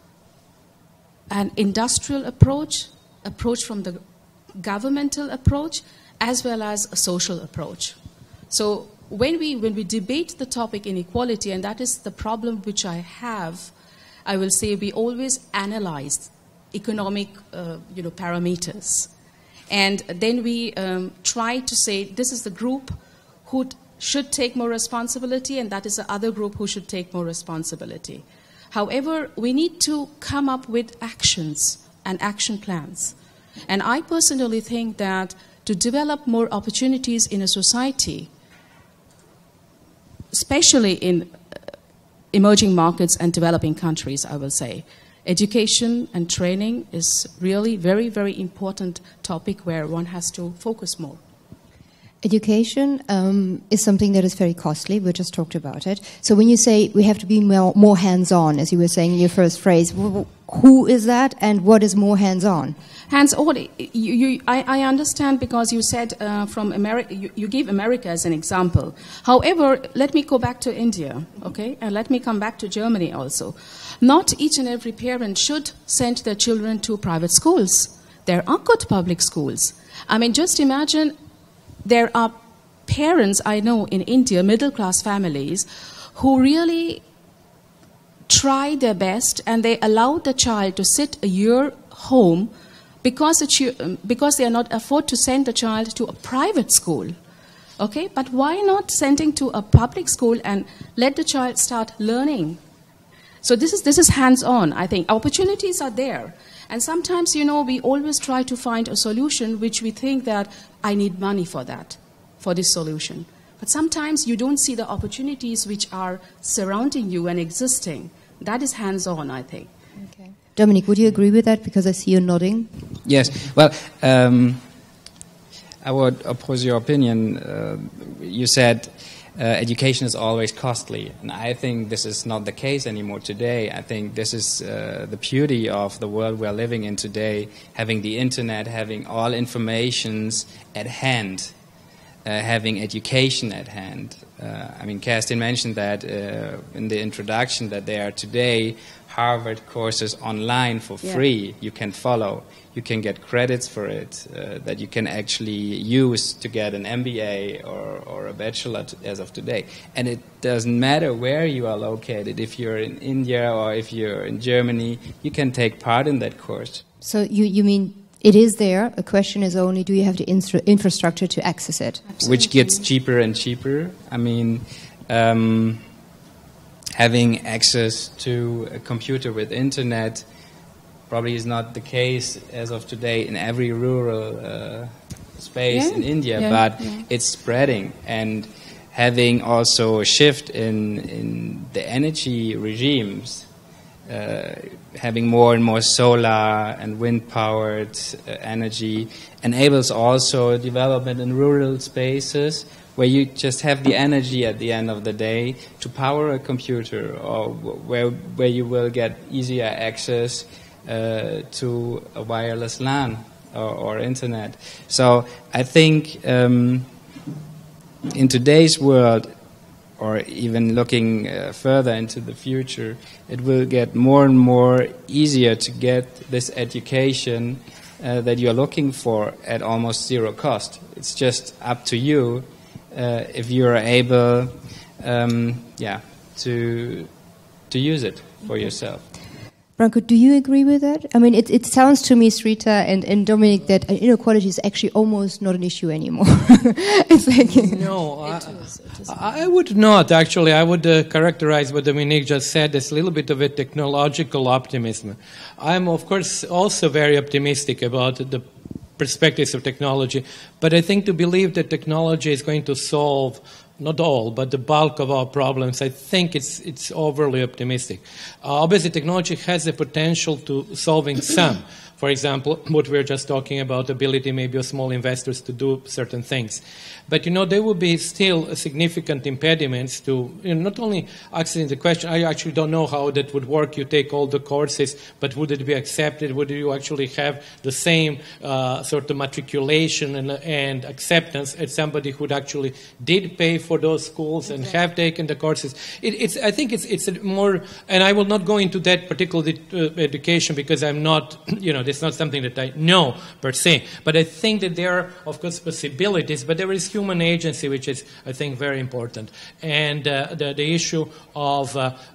an industrial approach from the governmental approach, as well as a social approach. So when we debate the topic inequality, and that is the problem which I have, I will say we always analyze economic parameters. And then we try to say this is the group who should take more responsibility, and that is the other group who should take more responsibility. However, we need to come up with actions and action plans. And I personally think that to develop more opportunities in a society, especially in emerging markets and developing countries, I will say, education and training is really very, very important topic where one has to focus more. Education is something that is very costly. We just talked about it. So when you say we have to be more hands-on, as you were saying in your first phrase, who is that and what is more hands-on? Hands-on, I understand because you said from America, you gave America as an example. However, let me go back to India, okay? And let me come back to Germany also. Not each and every parent should send their children to private schools. There are good public schools. I mean, just imagine there are parents I know in India, middle-class families, who really try their best and they allow the child to sit a year home because they are not afford to send the child to a private school. Okay, but why not sending to a public school and let the child start learning? So this is hands-on, I think. Opportunities are there. And sometimes, we always try to find a solution which we think that I need money for that, for this solution. But sometimes you don't see the opportunities which are surrounding you and existing. That is hands-on, I think. Okay. Dominique, would you agree with that? Because I see you nodding. Yes. Well, I would oppose your opinion. You said education is always costly, and I think this is not the case anymore today. I think this is the beauty of the world we're living in today, having the internet, having all informations at hand, having education at hand. I mean, Kerstin mentioned that in the introduction, that there are today Harvard courses online for free. You can follow. You can get credits for it that you can actually use to get an MBA or a bachelor as of today. And it doesn't matter where you are located. If you're in India or if you're in Germany, you can take part in that course. So you mean it is there. The question is only, do you have the infrastructure to access it? Absolutely. Which gets cheaper and cheaper. I mean, having access to a computer with internet probably is not the case as of today in every rural space in India, but it's spreading. And having also a shift in the energy regimes, having more and more solar and wind-powered energy enables also development in rural spaces where you just have the energy at the end of the day to power a computer, or where you will get easier access to a wireless LAN or internet. So I think in today's world, or even looking further into the future, it will get more and more easier to get this education that you're looking for at almost zero cost. It's just up to you if you're able to use it for yourself. Branko, do you agree with that? I mean, it sounds to me, Srita and Dominic, that inequality is actually almost not an issue anymore. It's like no, I would not, actually. I would characterize what Dominique just said as a little bit of a technological optimism. I'm, of course, also very optimistic about the perspectives of technology, but I think to believe that technology is going to solve not all, but the bulk of our problems, I think it's overly optimistic. Obviously, technology has the potential to solving some. For example, what we were just talking about, ability maybe of small investors to do certain things. But, there will be still significant impediments to, not only asking the question, I actually don't know how that would work. You take all the courses, but would it be accepted? Would you actually have the same sort of matriculation and acceptance as somebody who actually did pay for those schools and have taken the courses? I think it's more, and I will not go into that particular education because I'm not, it's not something that I know per se, but I think that there are, of course, possibilities, but there is human agency, which is, I think, very important. And the issue of,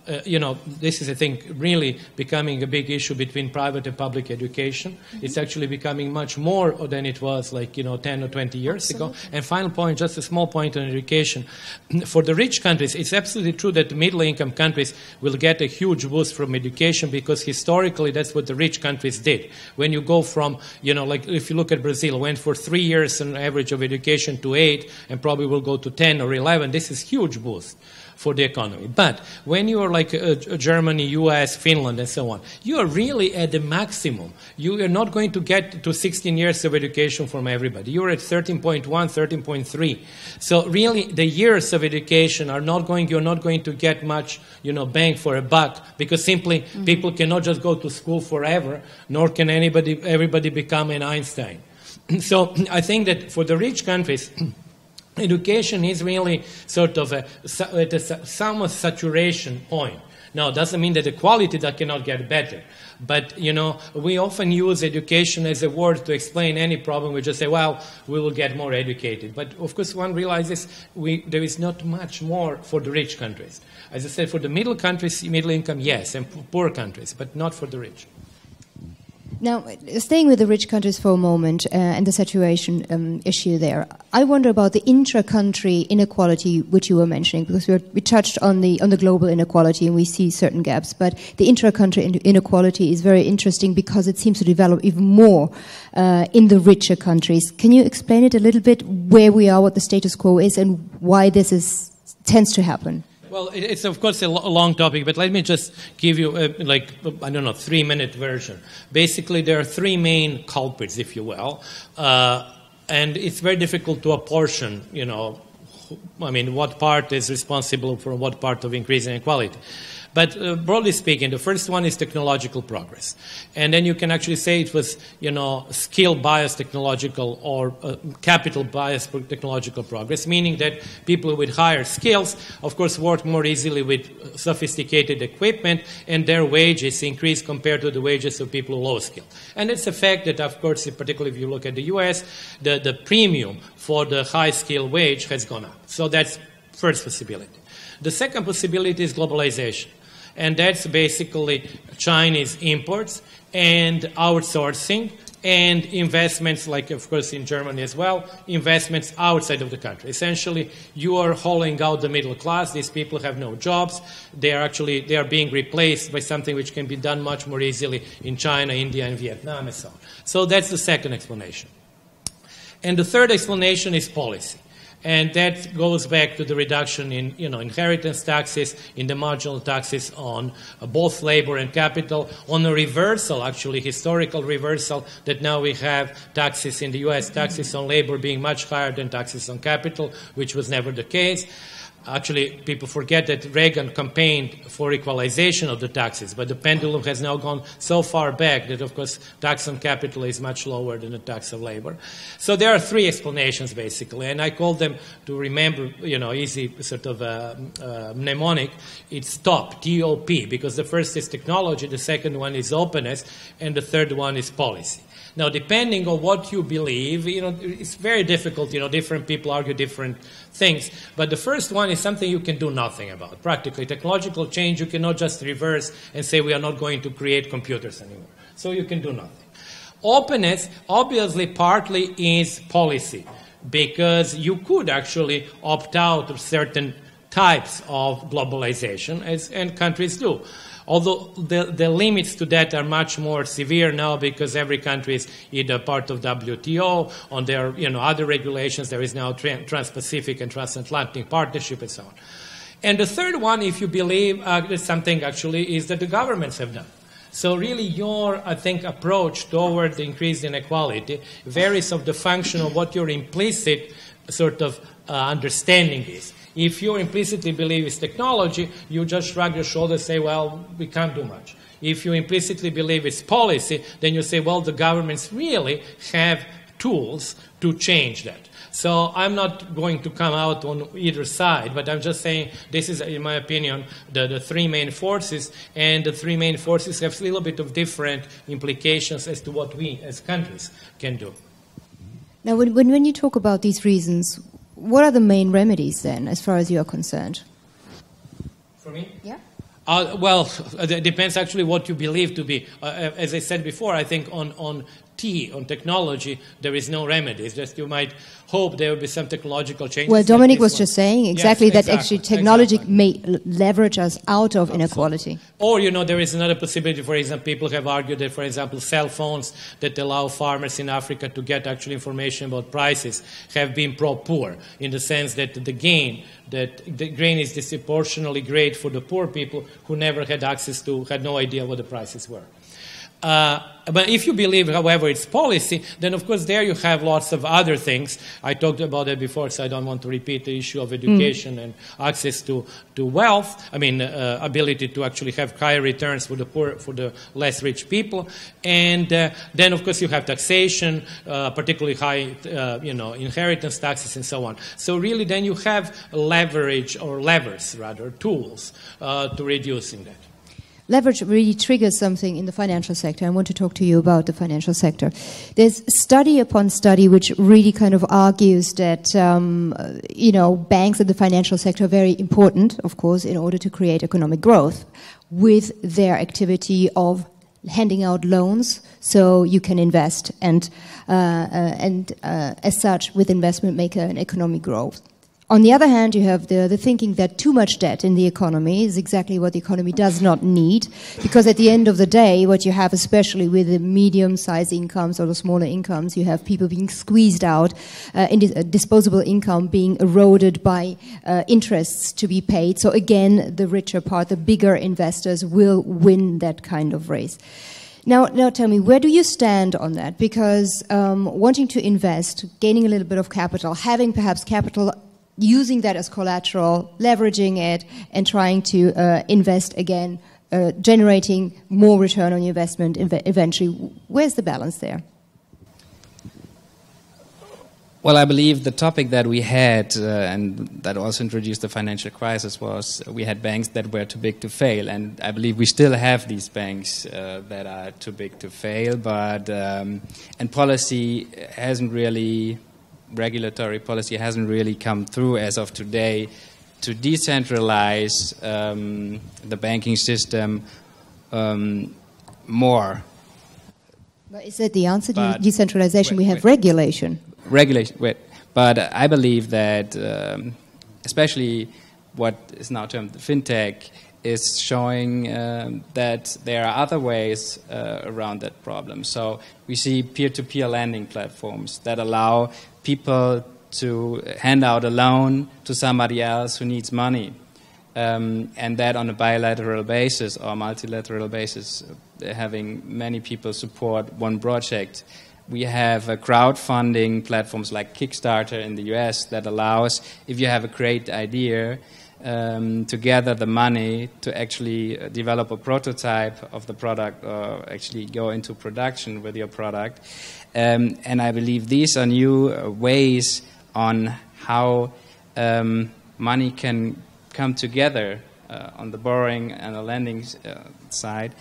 this is, I think, really becoming a big issue between private and public education. Mm-hmm. It's actually becoming much more than it was 10 or 20 years ago. And final point, just a small point on education. For the rich countries, it's absolutely true that the middle-income countries will get a huge boost from education because historically that's what the rich countries did. When you go from, if you look at Brazil, went for 3 years on average of education to 8 and probably will go to 10 or 11, this is huge boost for the economy. But when you are like Germany, US, Finland, and so on, you are really at the maximum. You are not going to get to 16 years of education from everybody. You're at 13.1, 13.3. So really, the years of education you're not going to get much, bang for a buck, because simply people cannot just go to school forever, nor can everybody become an Einstein. So I think that for the rich countries, education is really sort of at a somewhat saturation point. Now, it doesn't mean that the quality that cannot get better. But, we often use education as a word to explain any problem. We just say, well, we will get more educated. But, of course, one realizes there is not much more for the rich countries. As I said, for the middle countries, middle income, yes, and poor countries, but not for the rich. Now, staying with the rich countries for a moment and the saturation issue there, I wonder about the intra-country inequality which you were mentioning, because we touched on the global inequality and we see certain gaps, but the intra-country inequality is very interesting because it seems to develop even more in the richer countries. Can you explain it a little bit, where we are, what the status quo is, and why this tends to happen? Well, it's, of course, a long topic, but let me just give you, 3-minute version. Basically, there are three main culprits, if you will, and it's very difficult to apportion, what part is responsible for what part of increasing inequality. But broadly speaking, the first one is technological progress. And then you can actually say it was, skill-biased technological or capital-biased technological progress, meaning that people with higher skills, of course, work more easily with sophisticated equipment, and their wages increase compared to the wages of people with low skill. And it's a fact that, of course, particularly if you look at the US, the premium for the high-skill wage has gone up. So that's first possibility. The second possibility is globalization. And that's basically Chinese imports and outsourcing and investments, like, of course, in Germany as well, investments outside of the country. Essentially, you are hollowing out the middle class. These people have no jobs. They are being replaced by something which can be done much more easily in China, India, and Vietnam, and so on. So that's the second explanation. And the third explanation is policy. And that goes back to the reduction in, inheritance taxes, in the marginal taxes on both labor and capital, on a reversal, actually, historical reversal, that now we have taxes in the U.S., taxes on labor being much higher than taxes on capital, which was never the case. Actually, people forget that Reagan campaigned for equalization of the taxes, but the pendulum has now gone so far back that, of course, tax on capital is much lower than the tax of labor. So there are three explanations, basically, and I call them, to remember, easy sort of mnemonic. It's TOP, T-O-P, because the first is technology, the second one is openness, and the third one is policy. Now, depending on what you believe, it's very difficult. Different people argue different things. But the first one is something you can do nothing about. Practically, technological change, you cannot just reverse and say we are not going to create computers anymore. So you can do nothing. Openness, obviously, partly is policy, because you could actually opt out of certain types of globalization, and countries do. Although the limits to that are much more severe now because every country is either part of WTO, on their other regulations. There is now Trans-Pacific and Transatlantic Partnership and so on. And the third one, if you believe something actually, is that the governments have done. So really your, I think, approach toward the increased inequality varies of the function of what your implicit sort of understanding is. If you implicitly believe it's technology, you just shrug your shoulders and say, well, we can't do much. If you implicitly believe it's policy, then you say, well, the governments really have tools to change that. So I'm not going to come out on either side, but I'm just saying this is, in my opinion, the three main forces, and the three main forces have a little bit of different implications as to what we as countries can do. Now, when you talk about these reasons, what are the main remedies then, as far as you are concerned? For me? Yeah. Well, it depends actually what you believe to be. As I said before, I think on technology, there is no remedy. It's just you might hope there will be some technological changes. Well, Dominique was just saying exactly yes, that actually technology may leverage us out of inequality. Or, there is another possibility. For example, people have argued that, for example, cell phones that allow farmers in Africa to get actual information about prices have been pro-poor, in the sense that the grain is disproportionately great for the poor people who never had access to, had no idea what the prices were. But if you believe, however, it's policy, then of course there you have lots of other things. I talked about it before, so I don't want to repeat the issue of education and access to wealth. I mean, ability to actually have higher returns for the poor, for the less rich people. And then, of course, you have taxation, particularly high, inheritance taxes and so on. So really, then you have leverage, or levers rather, tools to reducing that. Leverage really triggers something in the financial sector. I want to talk to you about the financial sector. There's study upon study which really kind of argues that, banks and the financial sector are very important, of course, in order to create economic growth with their activity of handing out loans so you can invest and as such, with investment, make an economic growth. On the other hand, you have the thinking that too much debt in the economy is exactly what the economy does not need, because at the end of the day, what you have, especially with the medium-sized incomes or the smaller incomes, you have people being squeezed out, disposable income being eroded by interests to be paid. So again, the richer part, the bigger investors will win that kind of race. Now tell me, where do you stand on that? Because wanting to invest, gaining a little bit of capital, having perhaps capital, using that as collateral, leveraging it, and trying to invest again, generating more return on your investment eventually. Where's the balance there? Well, I believe the topic that we had, and that also introduced the financial crisis, was we had banks that were too big to fail. And I believe we still have these banks that are too big to fail. But and policy hasn't really... regulatory policy hasn't really come through as of today to decentralize the banking system more. But is that the answer to decentralization? We have regulation. But I believe that especially what is now termed fintech is showing that there are other ways around that problem. So we see peer-to-peer lending platforms that allow people to hand out a loan to somebody else who needs money, and that on a bilateral basis or multilateral basis, having many people support one project. We have crowdfunding platforms like Kickstarter in the US that allows, if you have a great idea, to gather the money to actually develop a prototype of the product or actually go into production with your product. And I believe these are new ways on how money can come together on the borrowing and the lending side,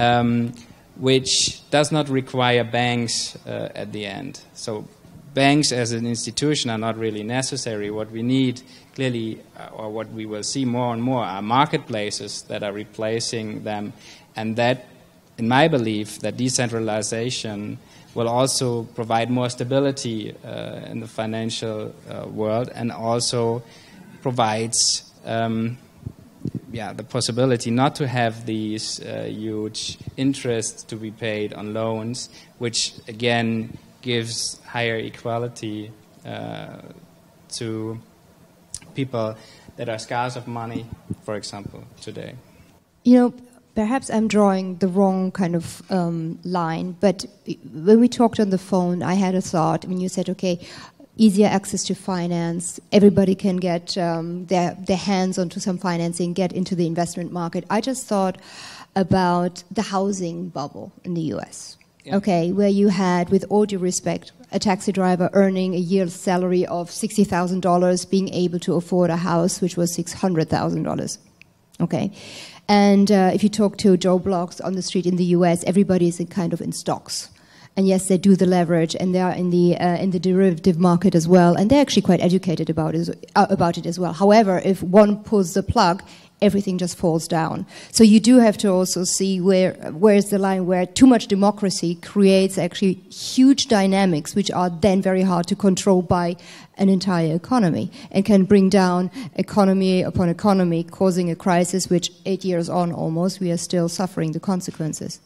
which does not require banks at the end. So banks as an institution are not really necessary. What we need clearly, or what we will see more and more, are marketplaces that are replacing them. And that, in my belief, that decentralization will also provide more stability in the financial world, and also provides the possibility not to have these huge interests to be paid on loans, which again gives higher equality to people that are scarce of money, for example, today. You know, perhaps I'm drawing the wrong kind of line, but when we talked on the phone, I had a thought. When you said, okay, easier access to finance, everybody can get their hands onto some financing, get into the investment market. I just thought about the housing bubble in the US, okay, where you had, with all due respect, a taxi driver earning a year's salary of $60,000 being able to afford a house which was $600,000, okay? And if you talk to Joe Bloggs on the street in the US, everybody is kind of in stocks. And yes, they do the leverage, and they are in the derivative market as well, and they're actually quite educated about it as well. However, if one pulls the plug, everything just falls down. So you do have to also see where is the line where too much democracy creates actually huge dynamics which are then very hard to control by an entire economy and can bring down economy upon economy, causing a crisis which 8 years on almost we are still suffering the consequences.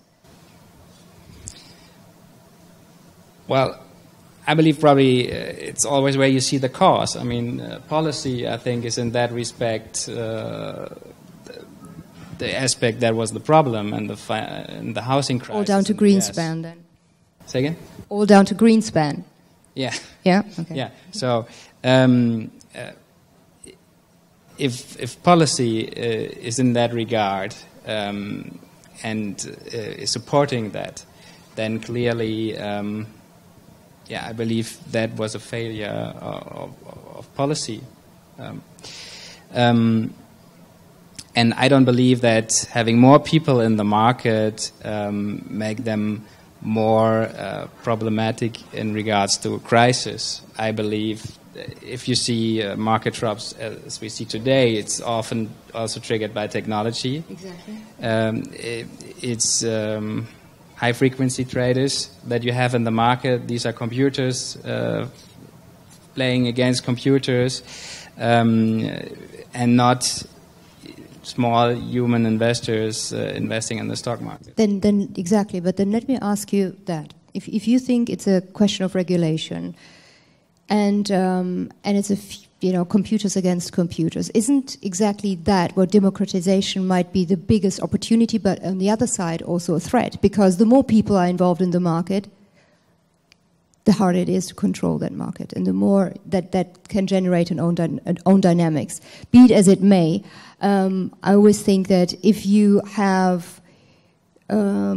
Well, I believe probably it's always where you see the cause. I mean, policy, I think, is in that respect the aspect that was the problem and the housing crisis. All down to Greenspan, then. Say again? All down to Greenspan. Yeah. Yeah. Okay. Yeah. So, if policy is in that regard and is supporting that, then clearly. I believe that was a failure of policy. And I don't believe that having more people in the market make them more problematic in regards to a crisis. I believe if you see market drops as we see today, it's often also triggered by technology. Exactly. It's high-frequency traders that you have in the market. These are computers playing against computers and not small human investors investing in the stock market. Then exactly. But then let me ask you that. If you think it's a question of regulation and it's computers against computers, isn't exactly that where democratization might be the biggest opportunity, but on the other side also a threat? Because the more people are involved in the market, the harder it is to control that market, and the more that can generate an own dynamics. Be it as it may, I always think that if you have a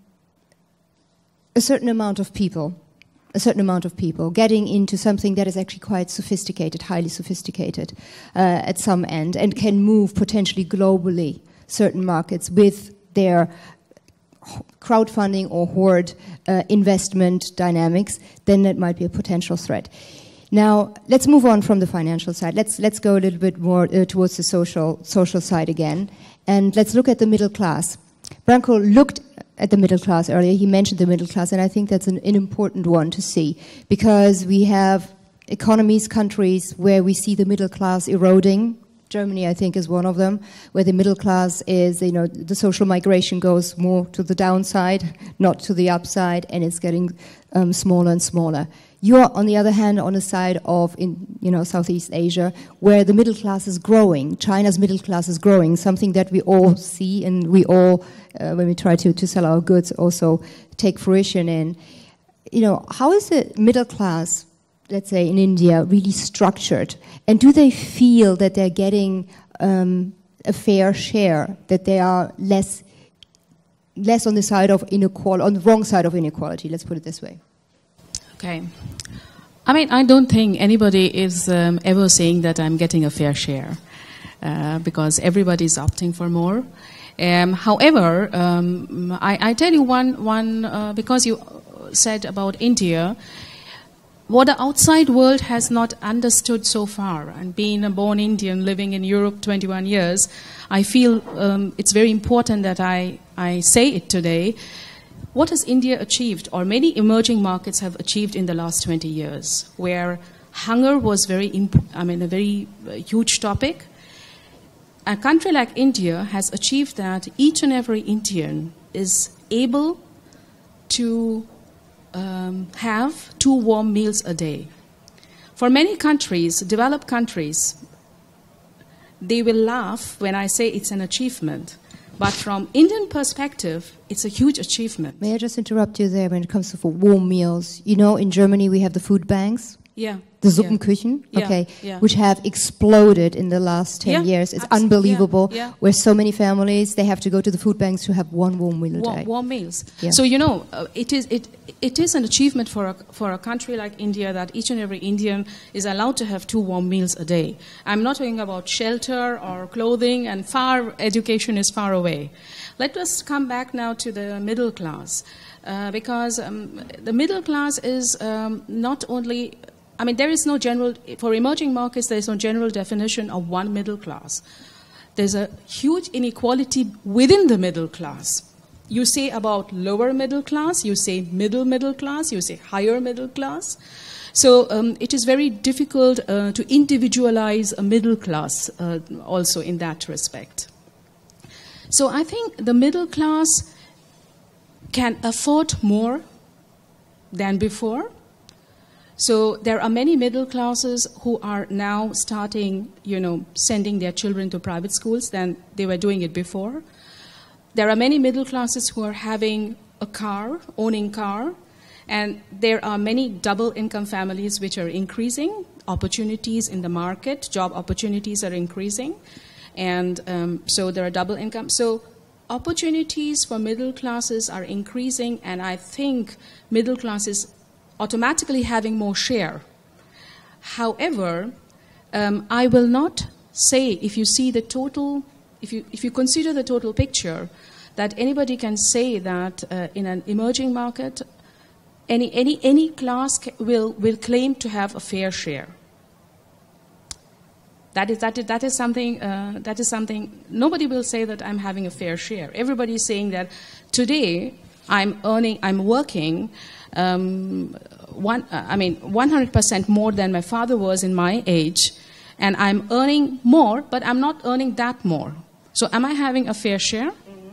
certain amount of people getting into something that is actually quite sophisticated, highly sophisticated at some end, and can move potentially globally certain markets with their crowdfunding or hoard investment dynamics, then that might be a potential threat. Now, let's move on from the financial side. Let's go a little bit more towards the social side again, and let's look at the middle class. Branko looked at the middle class earlier. He mentioned the middle class, and I think that's an important one to see, because we have economies, countries where we see the middle class eroding. Germany, I think, is one of them, where the middle class is, the social migration goes more to the downside, not to the upside, and it's getting smaller and smaller. You're, on the other hand, on the side of Southeast Asia, where the middle class is growing. China's middle class is growing, something that we all see and we all, when we try to sell our goods, also take fruition in. How is the middle class, let's say in India, really structured? And do they feel that they're getting a fair share, that they are less on the side of inequality, on the wrong side of inequality, let's put it this way? Okay. I mean, I don't think anybody is ever saying that I'm getting a fair share because everybody is opting for more. However, I tell you one because you said about India, what the outside world has not understood so far, and being a born Indian living in Europe 21 years, I feel it's very important that I say it today. What has India achieved, or many emerging markets have achieved in the last 20 years, where hunger was a very huge topic? a country like India has achieved that each and every Indian is able to have 2 warm meals a day. For many countries, developed countries, they will laugh when I say it's an achievement. But from Indian perspective, it's a huge achievement. May I just interrupt you there when it comes to for warm meals? You know, in Germany we have the food banks. Yeah. The Suppenküchen, which have exploded in the last 10 years. It's unbelievable. Where so many families, they have to go to the food banks to have 1 warm meal a day. Warm meals. Yeah. So, you know, it is an achievement for a country like India that each and every Indian is allowed to have 2 warm meals a day. I'm not talking about shelter or clothing, and education is far away. Let us come back now to the middle class, because the middle class is not only... I mean, there is no general, for emerging markets, there is no general definition of one middle class. There's a huge inequality within the middle class. You say about lower middle class, you say middle class, you say higher middle class. So it is very difficult to individualize a middle class also in that respect. So I think the middle class can afford more than before. So there are many middle classes who are now starting, you know, sending their children to private schools than they were doing it before. There are many middle classes who are having a car, owning car, and there are many double income families which are increasing. Opportunities in the market, job opportunities are increasing, and so there are double income. So opportunities for middle classes are increasing, and I think middle classes automatically having more share. However, I will not say, if you see the total, if you consider the total picture, that anybody can say that in an emerging market, any class will claim to have a fair share. That is something. Nobody will say that I'm having a fair share. Everybody is saying that today I'm working. 100% more than my father was in my age, and I'm earning more, but I'm not earning that more. So am I having a fair share?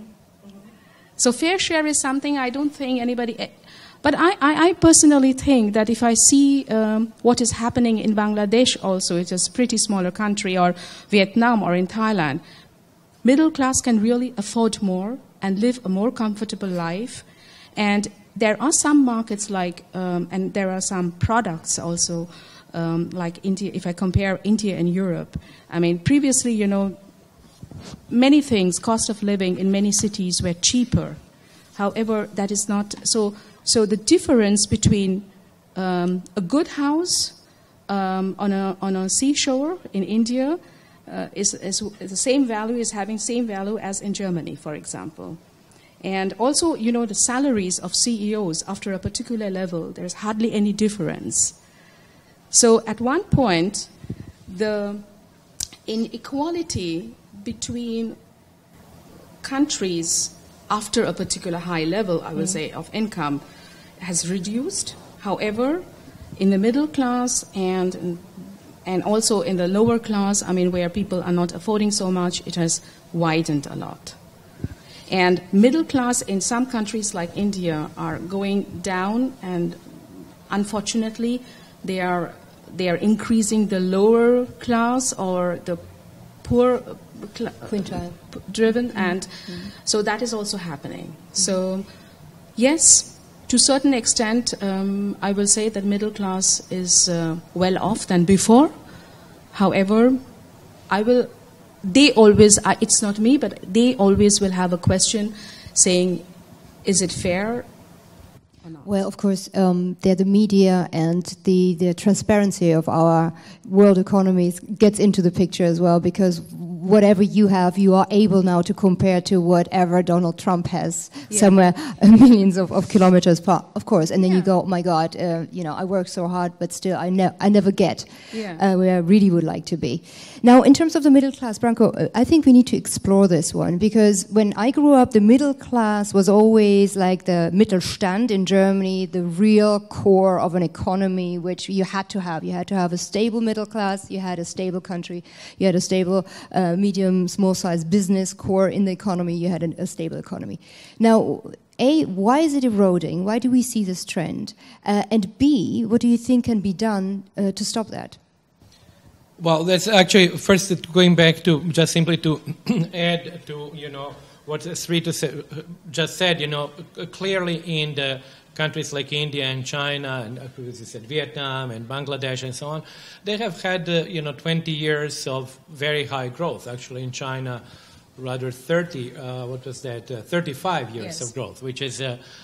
So fair share is something I don't think anybody... But I personally think that if I see what is happening in Bangladesh also, it's a pretty smaller country, or Vietnam or in Thailand, middle class can really afford more and live a more comfortable life. And there are some markets like, and there are some products also, like India, if I compare India and Europe. I mean, previously, you know, many things, cost of living in many cities were cheaper. However, that is not, so the difference between a good house on a seashore in India is the same value, is having same value as in Germany, for example. And also, you know, the salaries of CEOs after a particular level, there's hardly any difference. So at one point, the inequality between countries after a particular high level, I would say, of income has reduced. However, in the middle class and also in the lower class, I mean, where people are not affording so much, it has widened a lot. And middle class in some countries like India are going down, and unfortunately, they are increasing the lower class or the poor quintile driven, and so that is also happening. So yes, to a certain extent, I will say that middle class is well off than before. However, they always, it's not me, but they always will have a question saying, is it fair or not? Well, of course, the media and the transparency of our world economies gets into the picture as well, because whatever you have, you are able now to compare to whatever Donald Trump has somewhere millions of kilometers apart, of course. And then you go, oh my God, you know, I work so hard, but still I never get where I really would like to be. Now, in terms of the middle class, Branko, I think we need to explore this one, because when I grew up, the middle class was always like the Mittelstand in Germany the real core of an economy which you had to have. You had to have a stable middle class, you had a stable country, you had a stable medium, small-sized business core in the economy, you had a stable economy. Now, A, why is it eroding? Why do we see this trend? And B, what do you think can be done to stop that? Well, that's actually, first going back to just simply to add to, what Srita just said, clearly in the countries like India and China and, as you said, Vietnam and Bangladesh and so on, they have had, 20 years of very high growth. Actually, in China, rather 35 years of growth, which is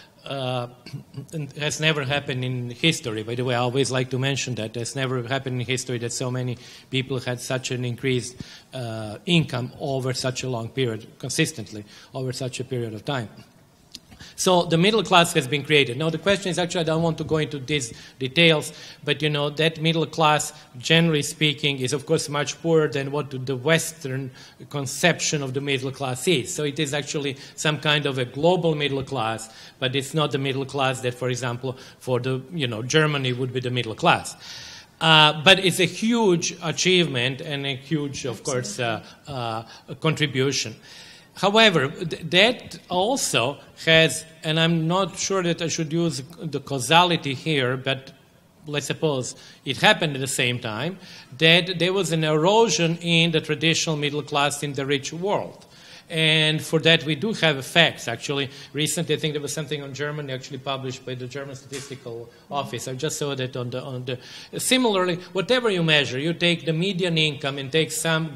has never happened in history. By the way, I always like to mention that it's never happened in history that so many people had such an increased income over such a long period, consistently over such a period of time. So the middle class has been created. Now the question is, actually, I don't want to go into these details, but that middle class, generally speaking, is of course much poorer than what the Western conception of the middle class is. So it is actually some kind of a global middle class, but it's not the middle class that, for example, for the Germany would be the middle class. But it's a huge achievement and a huge, of course, contribution. However, that also has, and I'm not sure that I should use the causality here, but let's suppose it happened at the same time, that there was an erosion in the traditional middle class in the rich world. And for that, we do have effects. Actually, recently, I think there was something on Germany actually published by the German Statistical Office. I just saw that on the. Similarly, whatever you measure, you take the median income and take some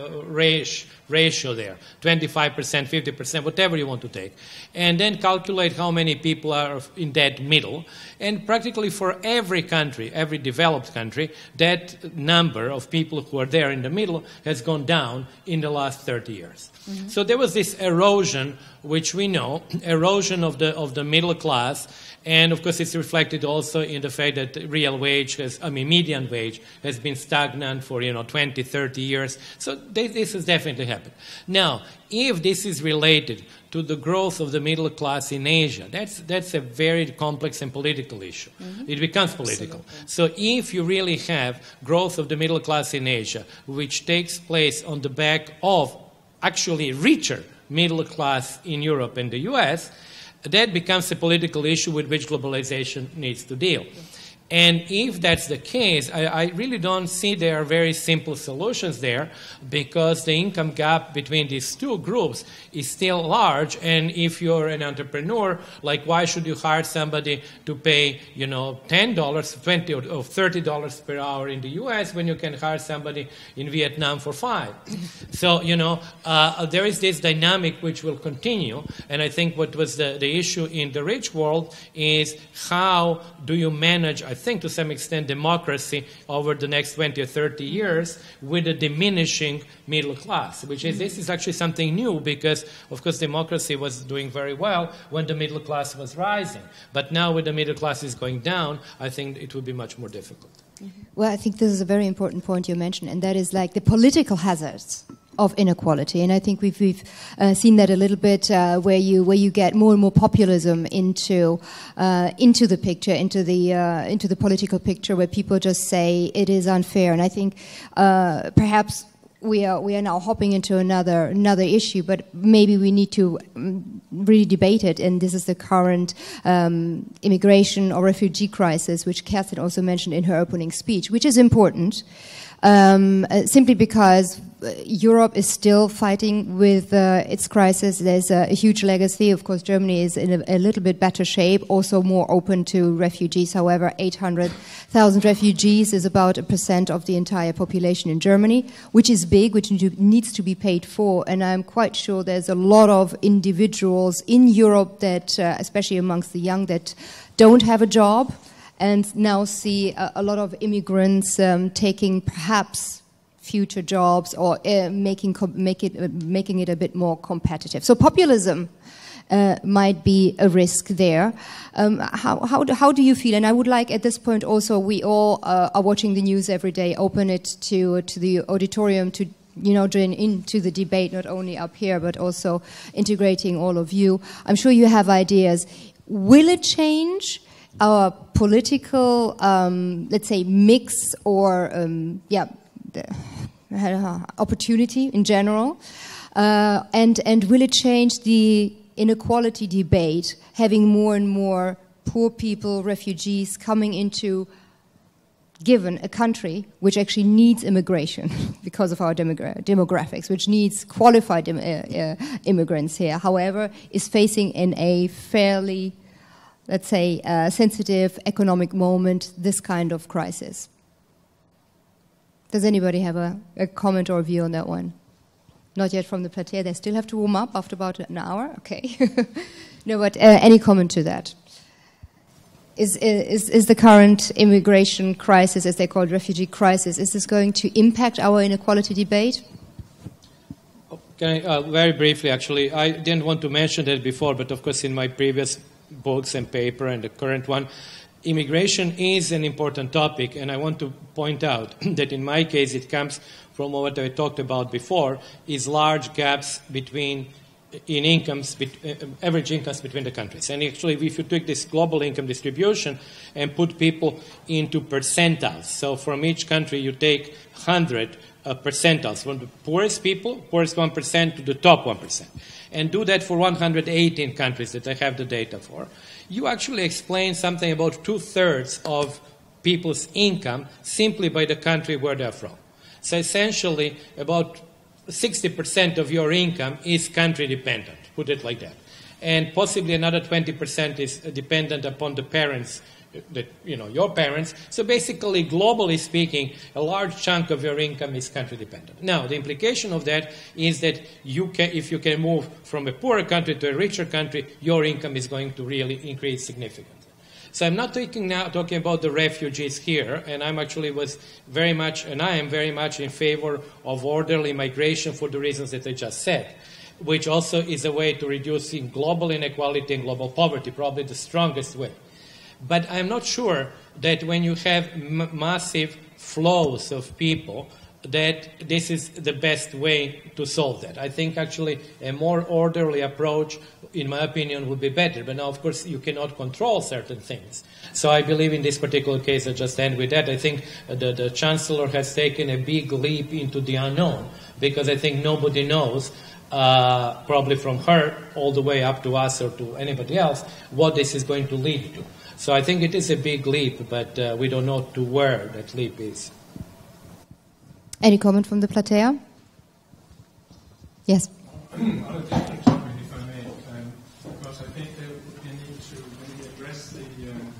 ratio there, 25%, 50%, whatever you want to take, and then calculate how many people are in that middle. And practically for every country, every developed country, that number of people who are there in the middle has gone down in the last 30 years. Mm-hmm. So there was this erosion, which we know, erosion of the middle class, and of course it's reflected also in the fact that real wage median wage has been stagnant for 20, 30 years. So this has definitely happened. Now, if this is related to the growth of the middle class in Asia, that's a very complex and political issue. Mm-hmm. It becomes political. Absolutely. So if you really have growth of the middle class in Asia, which takes place on the back of actually richer middle class in Europe and the US, that becomes a political issue with which globalization needs to deal. And if that's the case, I really don't see there are very simple solutions there, because the income gap between these two groups is still large. And if you're an entrepreneur, like, why should you hire somebody to pay, $10, $20 or $30 per hour in the US when you can hire somebody in Vietnam for $5? So, there is this dynamic which will continue. And I think what was the issue in the rich world is, how do you manage, I think to some extent, democracy over the next 20 or 30 years with a diminishing middle class, which is, this is actually something new, because, of course, democracy was doing very well when the middle class was rising. But now with the middle class is going down, I think it would be much more difficult. Well, I think this is a very important point you mentioned, and that is like the political hazards of inequality, and I think we've seen that a little bit where you get more and more populism into the picture, into the political picture, where people just say it is unfair. And I think perhaps we are now hopping into another issue, but maybe we need to really debate it. And this is the current immigration or refugee crisis, which Kerstin also mentioned in her opening speech, which is important. Simply because Europe is still fighting with its crisis. There's a huge legacy. Of course, Germany is in a little bit better shape, also more open to refugees. However, 800,000 refugees is about 1% of the entire population in Germany, which is big, which needs to be paid for. And I'm quite sure there's a lot of individuals in Europe that, especially amongst the young, that don't have a job, and now see a lot of immigrants taking perhaps future jobs or making it a bit more competitive. So populism might be a risk there. How do you feel? And I would like at this point also, we all are watching the news every day. Open it to the auditorium to join into the debate, not only up here but also integrating all of you. I'm sure you have ideas. Will it change our political, let's say, mix or, opportunity in general? And will it change the inequality debate, having more and more poor people, refugees coming into, given a country which actually needs immigration because of our demographics, which needs qualified immigrants here, however, is facing in a fairly, let's say, sensitive economic moment this kind of crisis? Does anybody have a comment or a view on that one? Not yet from the plateau. They still have to warm up after about an hour. Okay. No, but any comment to that? Is the current immigration crisis, as they call it, refugee crisis, is this going to impact our inequality debate? Okay, very briefly, actually. I didn't want to mention that before, but of course in my previous books and paper and the current one, immigration is an important topic, and I want to point out that in my case it comes from what I talked about before, is large gaps between average incomes between the countries. And actually, if you take this global income distribution and put people into percentiles, so from each country you take 100 percentiles, from the poorest people, poorest 1% to the top 1%, and do that for 118 countries that I have the data for, you actually explain something about 2/3 of people's income simply by the country where they're from. So essentially, about 60% of your income is country dependent, put it like that. And possibly another 20% is dependent upon the parents, your parents. So basically, globally speaking, a large chunk of your income is country dependent. Now, the implication of that is that if you can move from a poorer country to a richer country, your income is going to really increase significantly. So I'm not talking about the refugees here, and I am very much in favor of orderly migration for the reasons that I just said, which also is a way to reducing global inequality and global poverty, probably the strongest way. But I'm not sure that when you have massive flows of people, that this is the best way to solve that. I think actually a more orderly approach, in my opinion, would be better. But now, of course, you cannot control certain things. So I believe in this particular case, I just end with that. I think the Chancellor has taken a big leap into the unknown, because I think nobody knows, probably from her all the way up to us or to anybody else, what this is going to lead to. So I think it is a big leap, but we don't know to where that leap is. Any comment from the platea? Yes. On a different topic, if I may, because I think we need to really address the...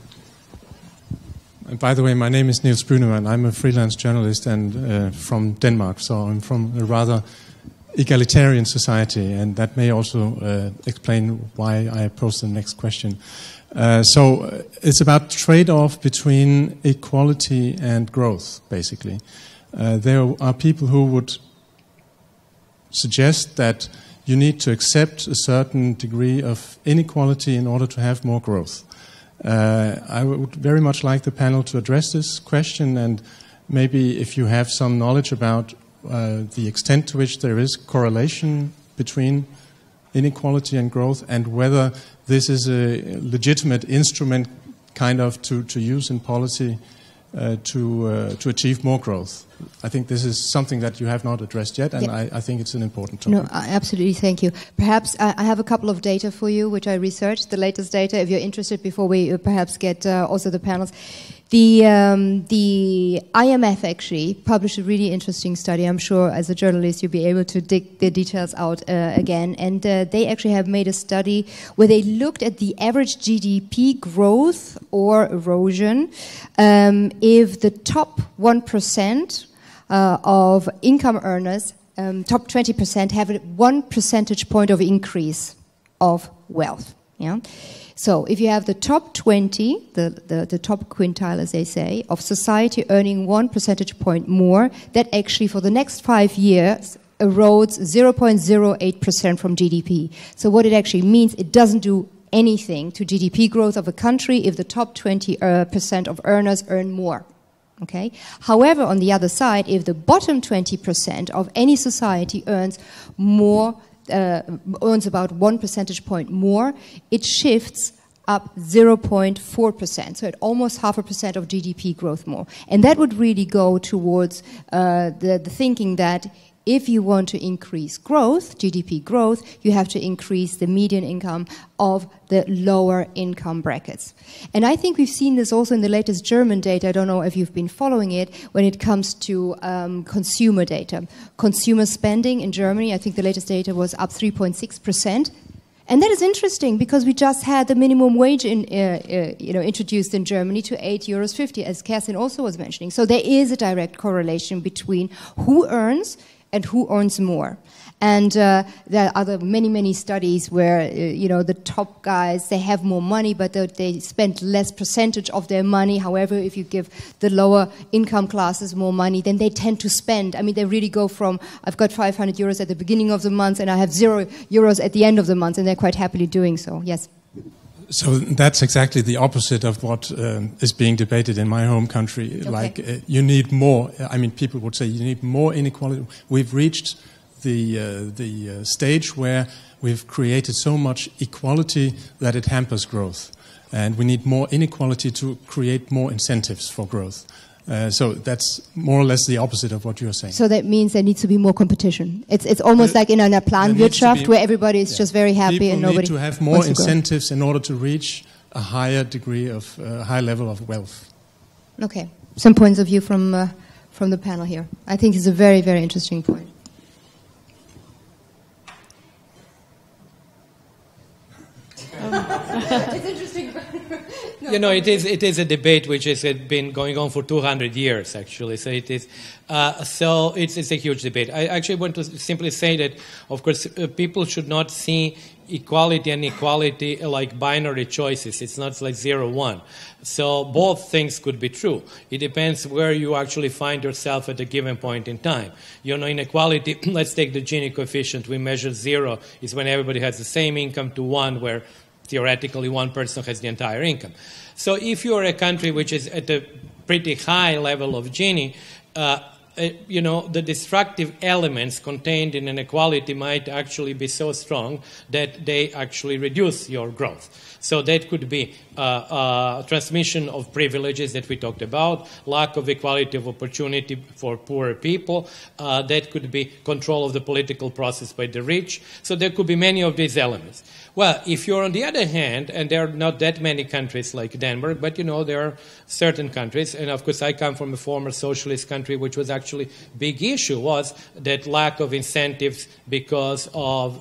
And by the way, my name is Niels Brünemann. I'm a freelance journalist and from Denmark, so I'm from a rather egalitarian society, and that may also explain why I posed the next question. So it's about trade-off between equality and growth, basically. There are people who would suggest that you need to accept a certain degree of inequality in order to have more growth. I would very much like the panel to address this question, and maybe if you have some knowledge about the extent to which there is correlation between inequality and growth, and whether this is a legitimate instrument kind of to use in policy to achieve more growth. I think this is something that you have not addressed yet, and yeah. I think it's an important topic. No, absolutely, thank you. Perhaps I have a couple of data for you, which I researched, the latest data, if you're interested, before we perhaps get also the panels. The IMF actually published a really interesting study. I'm sure as a journalist you'll be able to dig the details out again. And they actually have made a study where they looked at the average GDP growth or erosion if the top 1% of income earners, top 20% have 1 percentage point of increase of wealth. Yeah. So if you have the top 20, the top quintile, as they say, of society earning 1 percentage point more, that actually for the next 5 years erodes 0.08% from GDP. So what it actually means, it doesn't do anything to GDP growth of a country if the top 20% of earners earn more. Okay. However, on the other side, if the bottom 20% of any society earns more, earns about 1 percentage point more, it shifts up 0.4%, so at almost 0.5% of GDP growth more. And that would really go towards the thinking that if you want to increase growth, GDP growth, you have to increase the median income of the lower income brackets. And I think we've seen this also in the latest German data. I don't know if you've been following it when it comes to consumer data. Consumer spending in Germany, I think the latest data was up 3.6%. And that is interesting because we just had the minimum wage introduced in Germany to €8.50, as Kerstin also was mentioning. So there is a direct correlation between who earns and who earns more. And there are other many studies where the top guys, they have more money, but they spend less percentage of their money. However, if you give the lower income classes more money, then they tend to spend. I mean, they really go from, I've got €500 at the beginning of the month and I have €0 at the end of the month, and they're quite happily doing so. Yes. So that's exactly the opposite of what is being debated in my home country. Okay. Like, you need more. I mean, people would say you need more inequality. We've reached the stage where we've created so much equality that it hampers growth. And we need more inequality to create more incentives for growth. So that's more or less the opposite of what you're saying. So that means there needs to be more competition. It's almost like in einer Planwirtschaft where everybody is just very happy People and nobody need to have more wants to incentives in order to reach a higher degree of high level of wealth. Okay, some points of view from the panel here. I think it's a very, very interesting point. It's interesting. No. It is a debate which has been going on for 200 years, actually. So it is. So it's a huge debate. I actually want to simply say that, of course, people should not see equality and inequality like binary choices. It's not like 0-1. So both things could be true. It depends where you actually find yourself at a given point in time. Inequality, let's take the Gini coefficient. We measure 0 is when everybody has the same income to 1 where theoretically one person has the entire income. So if you're a country which is at a pretty high level of Gini, the destructive elements contained in inequality might actually be so strong that they actually reduce your growth. So that could be transmission of privileges that we talked about, lack of equality of opportunity for poorer people. That could be control of the political process by the rich. So there could be many of these elements. Well, if you're on the other hand, and there are not that many countries like Denmark, but there are certain countries, and of course I come from a former socialist country, which was actually big issue was that lack of incentives because of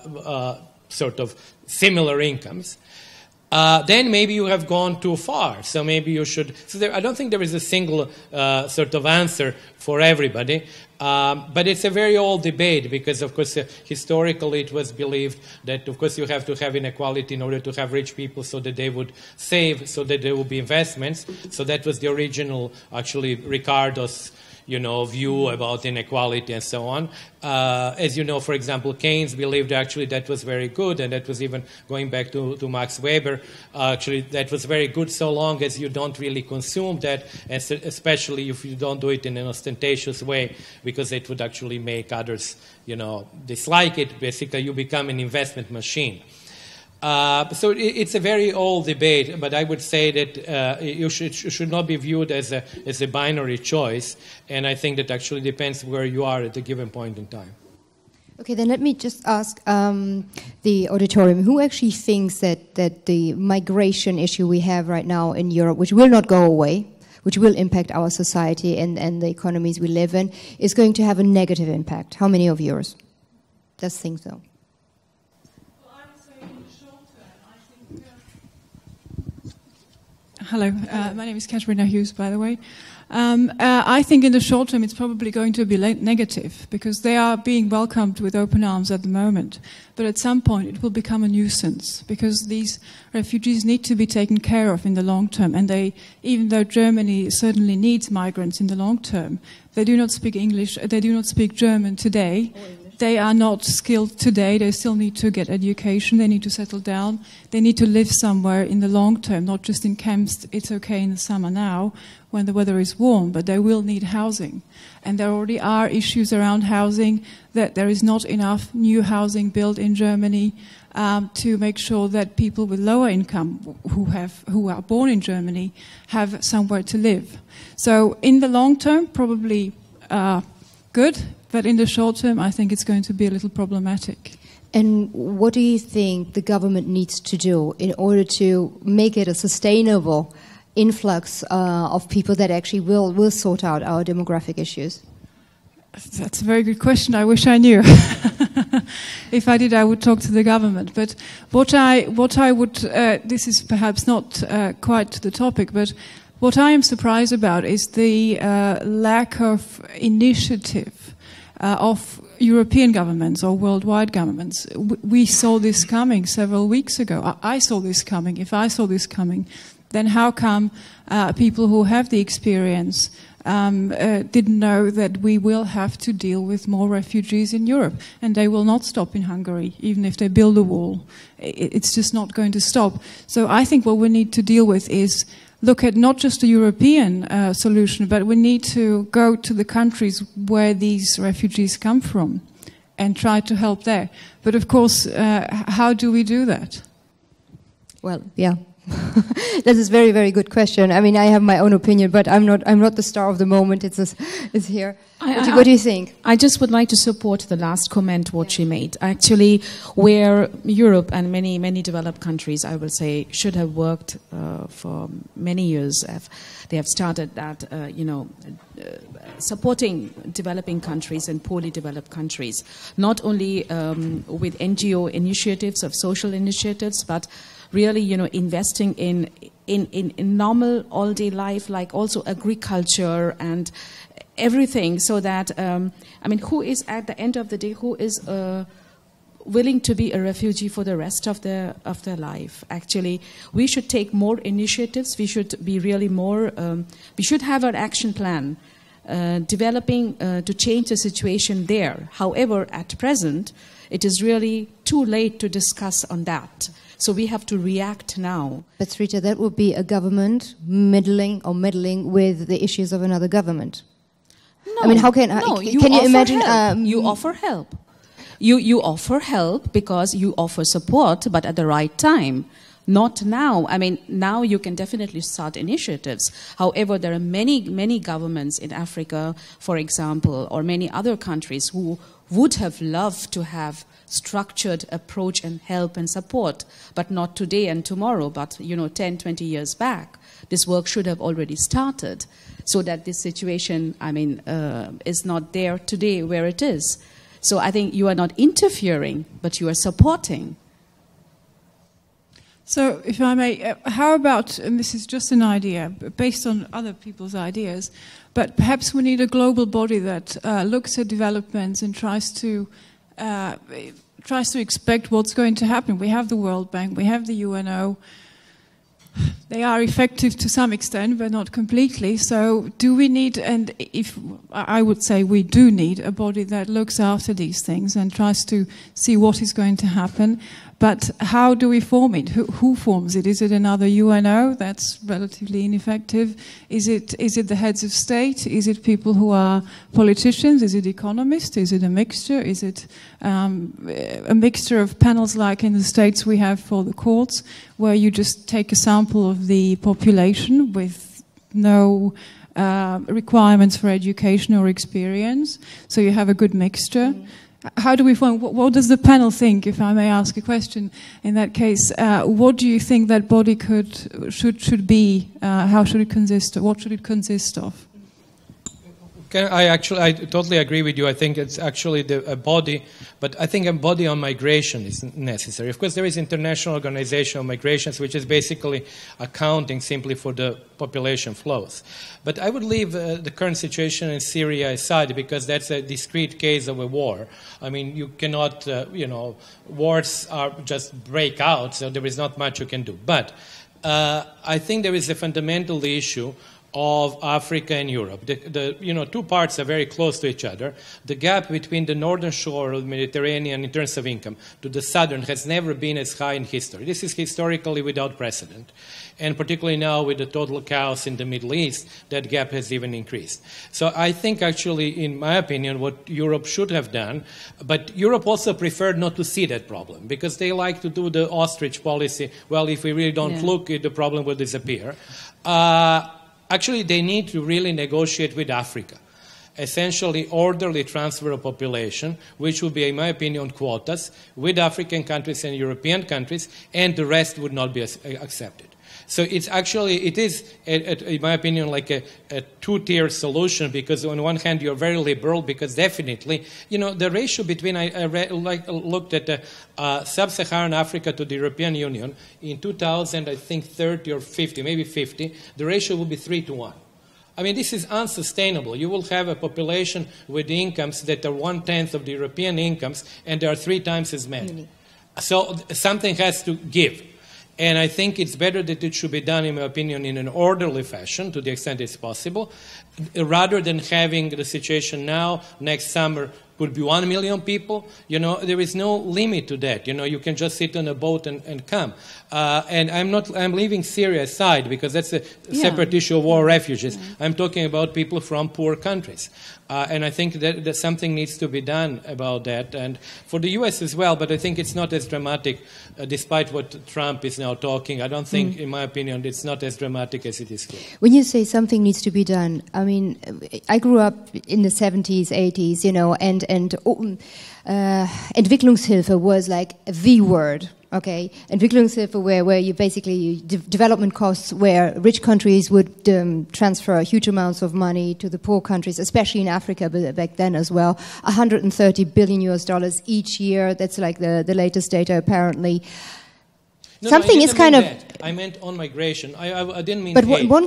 sort of similar incomes. Then maybe you have gone too far. So maybe you should. I don't think there is a single sort of answer for everybody. But it's a very old debate because, of course, historically it was believed that, of course, you have to have inequality in order to have rich people so that they would save, so that there would be investments. So that was the original, actually, Ricardo's view about inequality and so on. As you know, for example, Keynes believed actually that was very good, and that was even going back to Max Weber. Actually, that was very good so long as you don't really consume that, and especially if you don't do it in an ostentatious way, because it would actually make others, dislike it. Basically, you become an investment machine. So it's a very old debate, but I would say that you should not be viewed as a binary choice, and I think that actually depends where you are at a given point in time. Okay, then let me just ask the auditorium, who actually thinks that the migration issue we have right now in Europe, which will not go away, which will impact our society and the economies we live in, is going to have a negative impact? How many of yours just think so? Hello, my name is Katerina Hughes, by the way. I think in the short term it's probably going to be negative because they are being welcomed with open arms at the moment. But at some point it will become a nuisance because these refugees need to be taken care of in the long term. And even though Germany certainly needs migrants in the long term, they do not speak English, they do not speak German today. they are not skilled today. They still need to get education. They need to settle down. They need to live somewhere in the long term, not just in camps. It's okay in the summer now when the weather is warm, but they will need housing. And there already are issues around housing, that there is not enough new housing built in Germany to make sure that people with lower income who are born in Germany have somewhere to live. So in the long term, probably good, but in the short term, I think it's going to be a little problematic. And what do you think the government needs to do in order to make it a sustainable influx of people that actually will sort out our demographic issues? That's a very good question. I wish I knew. If I did, I would talk to the government. But what I would, this is perhaps not quite to the topic, but what I am surprised about is the lack of initiative of European governments or worldwide governments. We saw this coming several weeks ago. I saw this coming. If I saw this coming, then how come people who have the experience didn't know that we will have to deal with more refugees in Europe, and they will not stop in Hungary, even if they build a wall. It's just not going to stop. So I think what we need to deal with is look at not just a European solution, but we need to go to the countries where these refugees come from and try to help there. But of course, how do we do that? Well, yeah. This is a very, very good question. I mean, I have my own opinion, but I'm not the star of the moment. It's here. What do you think? I just would like to support the last comment what she made. Actually, where Europe and many developed countries, I will say, should have worked for many years. They have started that, supporting developing countries and poorly developed countries, not only with NGO initiatives, of social initiatives, but really, investing in normal all-day life, like also agriculture and everything, so that, who is at the end of the day, who is willing to be a refugee for the rest of their life? Actually, we should take more initiatives. We should be really more, we should have an action plan developing to change the situation there. However, at present, it is really too late to discuss on that. So we have to react now. But Srita, that would be a government meddling with the issues of another government. No, I mean, how can you imagine? You offer help. You offer help because you offer support, but at the right time. Not now. I mean, now you can definitely start initiatives. However, there are many governments in Africa, for example, or many other countries who would have loved to have structured approach and help and support, but not today and tomorrow, but 10, 20 years back. This work should have already started, so that this situation, is not there today where it is. So I think you are not interfering, but you are supporting. So, if I may, how about, and this is just an idea, based on other people's ideas, but perhaps we need a global body that looks at developments and tries to expect what's going to happen. We have the Worldbank, we have the UNO. They are effective to some extent, but not completely. So do we need, and if I would say we do need a body that looks after these things and tries to see what is going to happen. But how do we form it? Who forms it? Is it another UNO that's relatively ineffective? Is it the heads of state? Is it people who are politicians? Is it economists? Is it a mixture? Is it a mixture of panels like in the States we have for the courts, where you just take a sample of the population with no requirements for education or experience, so you have a good mixture? How do we form? What does the panel think, if I may ask a question? In that case, what do you think that body should be? How should it consist? What should it consist of? I totally agree with you. I think it's actually a body, but I think a body on migration is necessary. Of course, there is International Organization of Migrations, which is basically accounting simply for the population flows. But I would leave the current situation in Syria aside, because that's a discrete case of a war. I mean, you cannot, wars are just break out, so there is not much you can do. But I think there is a fundamental issue of Africa and Europe. The two parts are very close to each other. The gap between the northern shore of the Mediterranean in terms of income to the southern has never been as high in history. This is historically without precedent. And particularly now with the total chaos in the Middle East, that gap has even increased. So I think actually, in my opinion, what Europe should have done, but Europe also preferred not to see that problem because they like to do the ostrich policy. Well, if we really don't look, the problem will disappear. Actually, they need to really negotiate with Africa. Essentially, orderly transfer of population, which would be, in my opinion, quotas, with African countries and European countries, and the rest would not be accepted. So it is, in my opinion, like a two-tier solution because on one hand you're very liberal because definitely, the ratio between, I looked at sub-Saharan Africa to the European Union in 2000, I think 30 or 50, maybe 50, the ratio will be 3-to-1. I mean, this is unsustainable. You will have a population with incomes that are 1/10 of the European incomes and there are 3 times as many. So something has to give. And I think it's better that it should be done, in my opinion, in an orderly fashion, to the extent it's possible, rather than having the situation now, next summer, could be 1 million people. There is no limit to that. You can just sit on a boat and come. And I'm leaving Syria aside because that's a separate issue of war refugees. I'm talking about people from poor countries. And I think that something needs to be done about that. And for the U.S. as well, but I think it's not as dramatic, despite what Trump is now talking. I don't think, in my opinion, it's not as dramatic as it is here. When you say something needs to be done, I mean, I grew up in the 70s, 80s, and Entwicklungshilfe was like the word. Okay, Entwicklungshilfe, where you basically development costs, where rich countries would transfer huge amounts of money to the poor countries, especially in Africa back then as well. $130 billion each year. That's like the latest data, apparently. Something is kind of. I meant on migration. I didn't mean. But one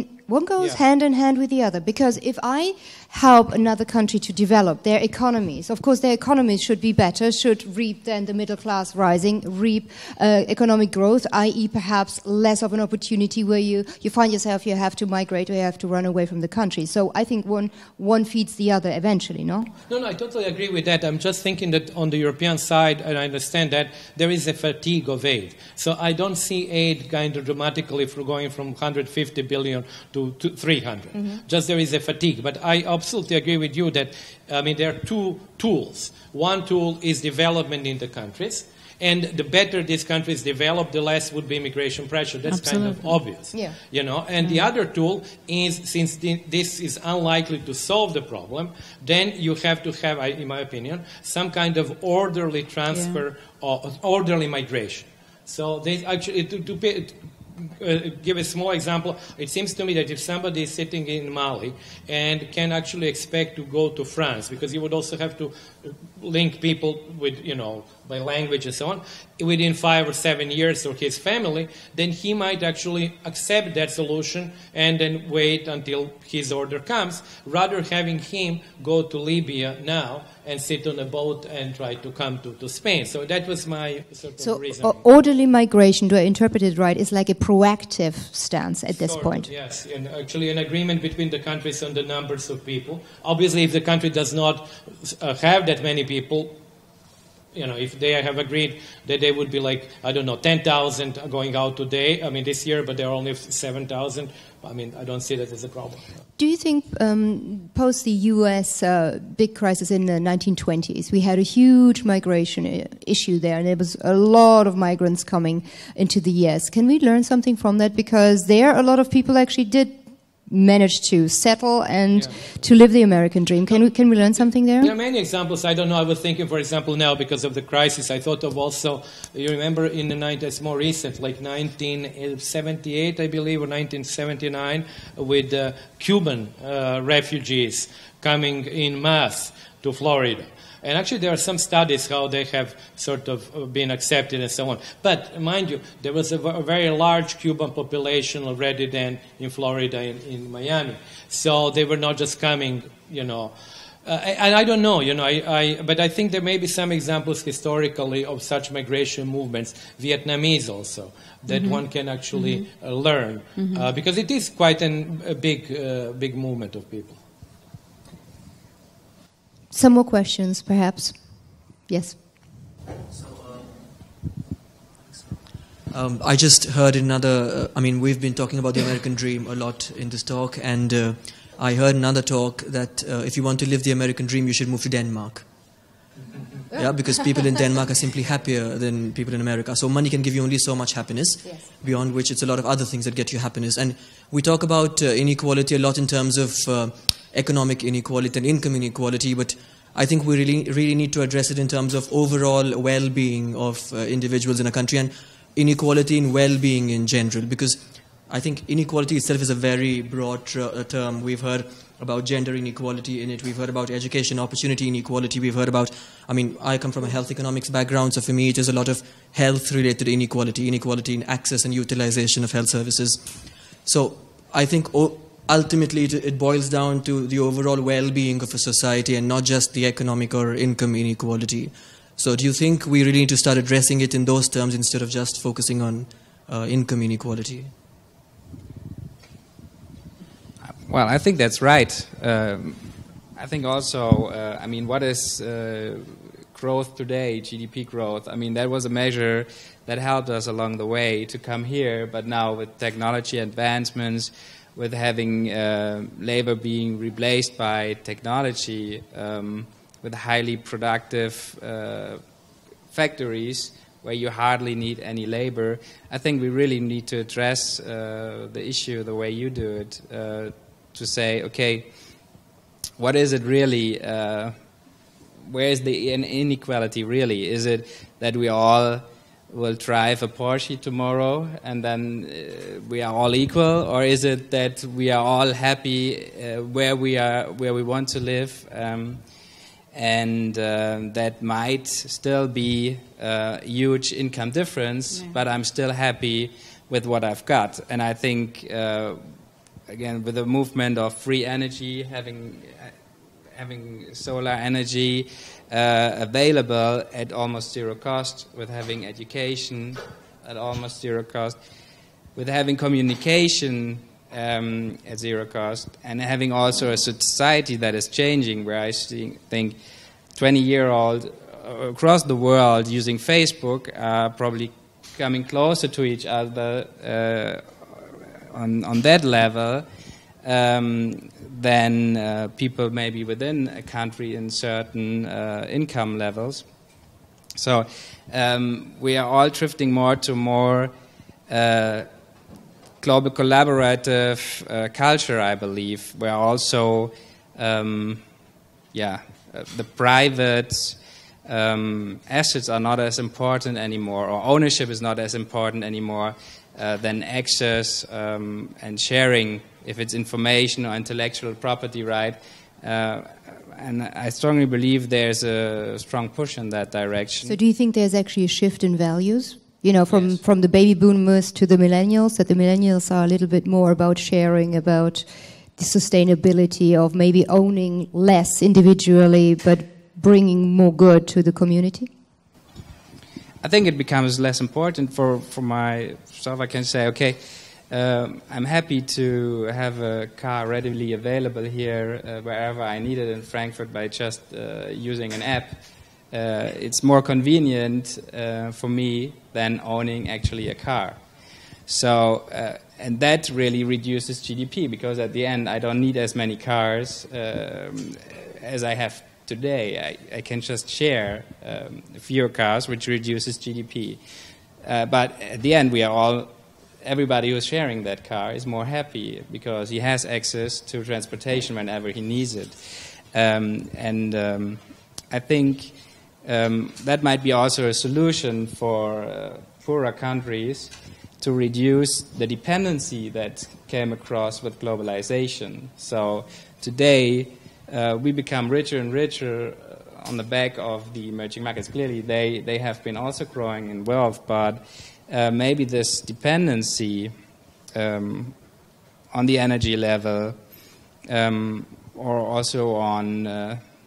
goes hand in hand with the other. Because if I help another country to develop their economies, of course their economies should be better, should reap then the middle class rising, reap economic growth, i.e. perhaps less of an opportunity where you find yourself you have to migrate or you have to run away from the country. So I think one feeds the other eventually, no? No, I totally agree with that. I'm just thinking that on the European side, and I understand that, there is a fatigue of aid. So I don't see aid kind of dramatically going from 150 billion to 300. Just there is a fatigue. But I absolutely agree with you that, there are 2 tools. One tool is development in the countries. And the better these countries develop, the less would be immigration pressure. That's kind of obvious. And the other tool is, since this is unlikely to solve the problem, then you have to have, in my opinion, some kind of orderly transfer or orderly migration. So they actually, to give a small example, it seems to me that if somebody is sitting in Mali and can actually expect to go to France, because you would also have to link people with, by language and so on, within 5 or 7 years, or his family, then he might actually accept that solution and then wait until his order comes, rather having him go to Libya now and sit on a boat and try to come to Spain. So that was my sort of reason. So orderly migration, do I interpret it right, is like a proactive stance at this point? Yes, and actually an agreement between the countries on the numbers of people. Obviously, if the country does not have that many people, if they have agreed that they would be 10,000 going out today, this year, but there are only 7,000, I don't see that as a problem. Do you think, post the U.S. Big crisis in the 1920s, we had a huge migration issue there, and there was a lot of migrants coming into the U.S. Can we learn something from that? Because there, a lot of people actually did managed to settle and to live the American dream. Can we learn something there? There are many examples. I don't know. I was thinking, for example, now because of the crisis, I thought of also, you remember in the 90s, more recent, like 1978, I believe, or 1979, with Cuban refugees coming in mass to Florida. And actually there are some studies how they have sort of been accepted and so on. But mind you, there was a very large Cuban population already then in Florida, in Miami. So they were not just coming, And I don't know, but I think there may be some examples historically of such migration movements, Vietnamese also, that one can actually learn, because it is quite a big movement of people. Some more questions, perhaps? Yes. I just heard another, we've been talking about the American dream a lot in this talk, and I heard another talk that if you want to live the American dream, you should move to Denmark. Yeah, because people in Denmark are simply happier than people in America. So money can give you only so much happiness, beyond which it's a lot of other things that get you happiness. And we talk about inequality a lot in terms of economic inequality and income inequality, but I think we really need to address it in terms of overall well-being of individuals in a country and inequality in well-being in general, because I think inequality itself is a very broad term. We've heard about gender inequality in it. We've heard about education opportunity inequality. We've heard about, I come from a health economics background, so for me it is a lot of health-related inequality in access and utilization of health services. So I think ultimately it boils down to the overall well-being of a society and not just the economic or income inequality. So do you think we really need to start addressing it in those terms instead of just focusing on income inequality? Well, I think that's right. I think also, what is growth today, GDP growth? That was a measure that helped us along the way to come here, but now with technology advancements, with having labor being replaced by technology, with highly productive factories where you hardly need any labor, I think we really need to address the issue the way you do it, to say, okay, what is it really, where is the inequality really? Is it that we all will drive a Porsche tomorrow and then we are all equal, or is it that we are all happy where we want to live, and that might still be a huge income difference, but I'm still happy with what I've got. And I think again, with the movement of free energy, having solar energy available at almost zero cost, with having education at almost zero cost, with having communication at zero cost, and having also a society that is changing, where I think 20-year-olds across the world using Facebook are probably coming closer to each other on that level than people maybe within a country in certain income levels. So we are all drifting more to more global collaborative culture, I believe, where also the private assets are not as important anymore, or ownership is not as important anymore than access and sharing, if it's information or intellectual property right. And I strongly believe there's a strong push in that direction. So do you think there's actually a shift in values? From the baby boomers to the millennials, that the millennials are a little bit more about sharing, about the sustainability of maybe owning less individually, but bringing more good to the community? I think it becomes less important for myself. I can say, okay, I'm happy to have a car readily available here wherever I need it in Frankfurt by just using an app. It's more convenient for me than owning actually a car. So, and that really reduces GDP, because at the end I don't need as many cars as I have today. I can just share fewer cars, which reduces GDP. But at the end, everybody who's sharing that car is more happy because he has access to transportation whenever he needs it. I think that might be also a solution for poorer countries to reduce the dependency that came across with globalization. So today, we become richer and richer on the back of the emerging markets. Clearly, they have been also growing in wealth, but maybe this dependency on the energy level, or also on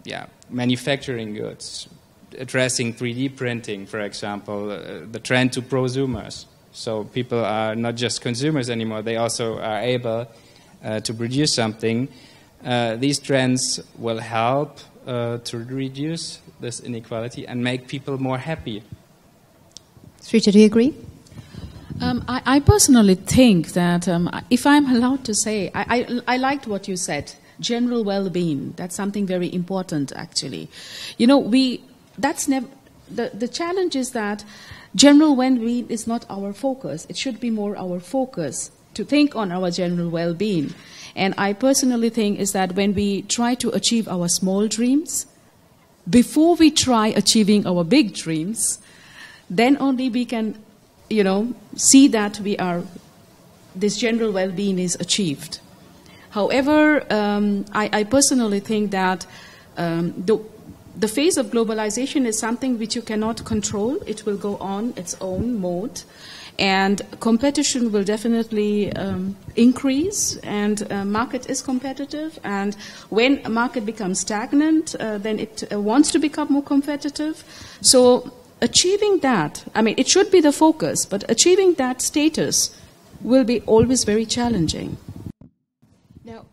manufacturing goods, addressing 3D printing, for example, the trend to prosumers. So people are not just consumers anymore, they also are able to produce something. These trends will help to reduce this inequality and make people more happy. Srita, do you agree? I personally think that, if I'm allowed to say, I liked what you said, general well-being. That's something very important, actually. You know, the challenge is that general well-being is not our focus. It should be more our focus to think on our general well-being. And I personally think is that when we try to achieve our small dreams, before we try achieving our big dreams, then only we can, see that this general well-being is achieved. However, I personally think that the phase of globalization is something which you cannot control. It will go on its own mode. And competition will definitely increase, and market is competitive. And when a market becomes stagnant, then it wants to become more competitive. So achieving that, it should be the focus, but achieving that status will be always very challenging. Now,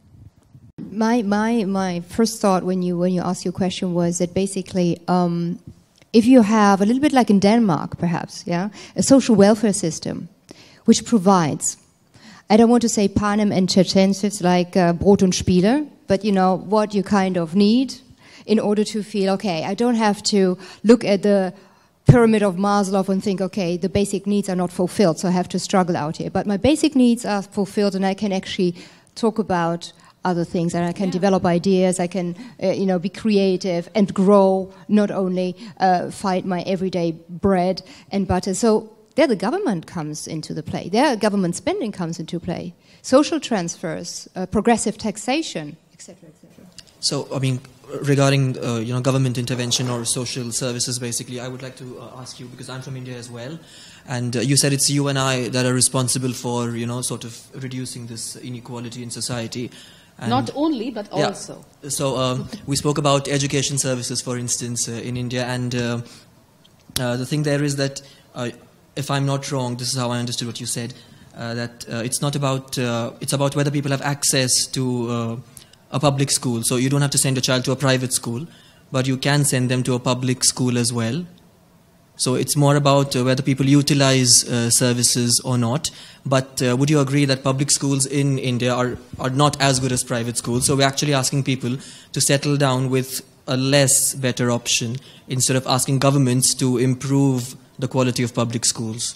my first thought when you asked your question was that basically, if you have a little bit like in Denmark, perhaps, a social welfare system, which provides, I don't want to say panem and circenses like Brot und Spiele, but what you kind of need in order to feel, okay, I don't have to look at the pyramid of Maslow and think, okay, the basic needs are not fulfilled, so I have to struggle out here. But my basic needs are fulfilled, and I can actually talk about other things, and I can develop ideas, I can, be creative and grow, not only fight my everyday bread and butter. So there the government comes into the play. There government spending comes into play. Social transfers, progressive taxation, etc., etc. So, regarding government intervention or social services, basically, I would like to ask you, because I'm from India as well, and you said it's you and I that are responsible for sort of reducing this inequality in society. And not only, but also. So we spoke about education services, for instance, in India, and the thing there is that, if I'm not wrong, this is how I understood what you said, that it's not about, it's about whether people have access to a public school. So you don't have to send a child to a private school, but you can send them to a public school as well. So it's more about whether people utilize services or not. But would you agree that public schools in India are not as good as private schools? So we're actually asking people to settle down with a less better option instead of asking governments to improve the quality of public schools.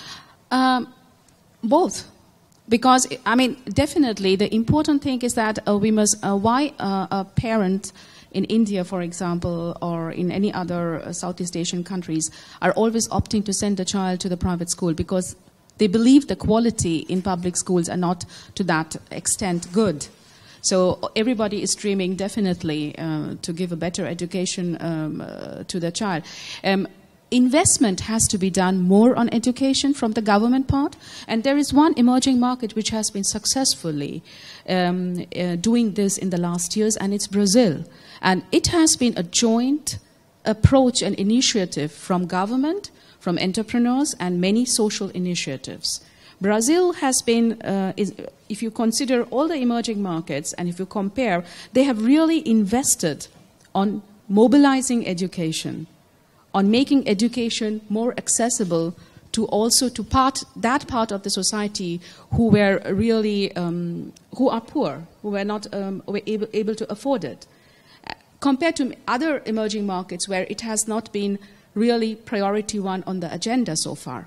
Both. Because, definitely the important thing is that we must, why a parent in India, for example, or in any other Southeast Asian countries, are always opting to send a child to the private school, because they believe the quality in public schools are not to that extent good. So everybody is dreaming definitely to give a better education to the child. Investment has to be done more on education from the government part, and there is one emerging market which has been successfully doing this in the last years, and it's Brazil. And it has been a joint approach and initiative from government, from entrepreneurs, and many social initiatives. Brazil has been, if you consider all the emerging markets, and if you compare, they have really invested on mobilizing education, on making education more accessible to also to that part of the society who were really who are poor, who were not able to afford it, compared to other emerging markets where it has not been really priority one on the agenda so far.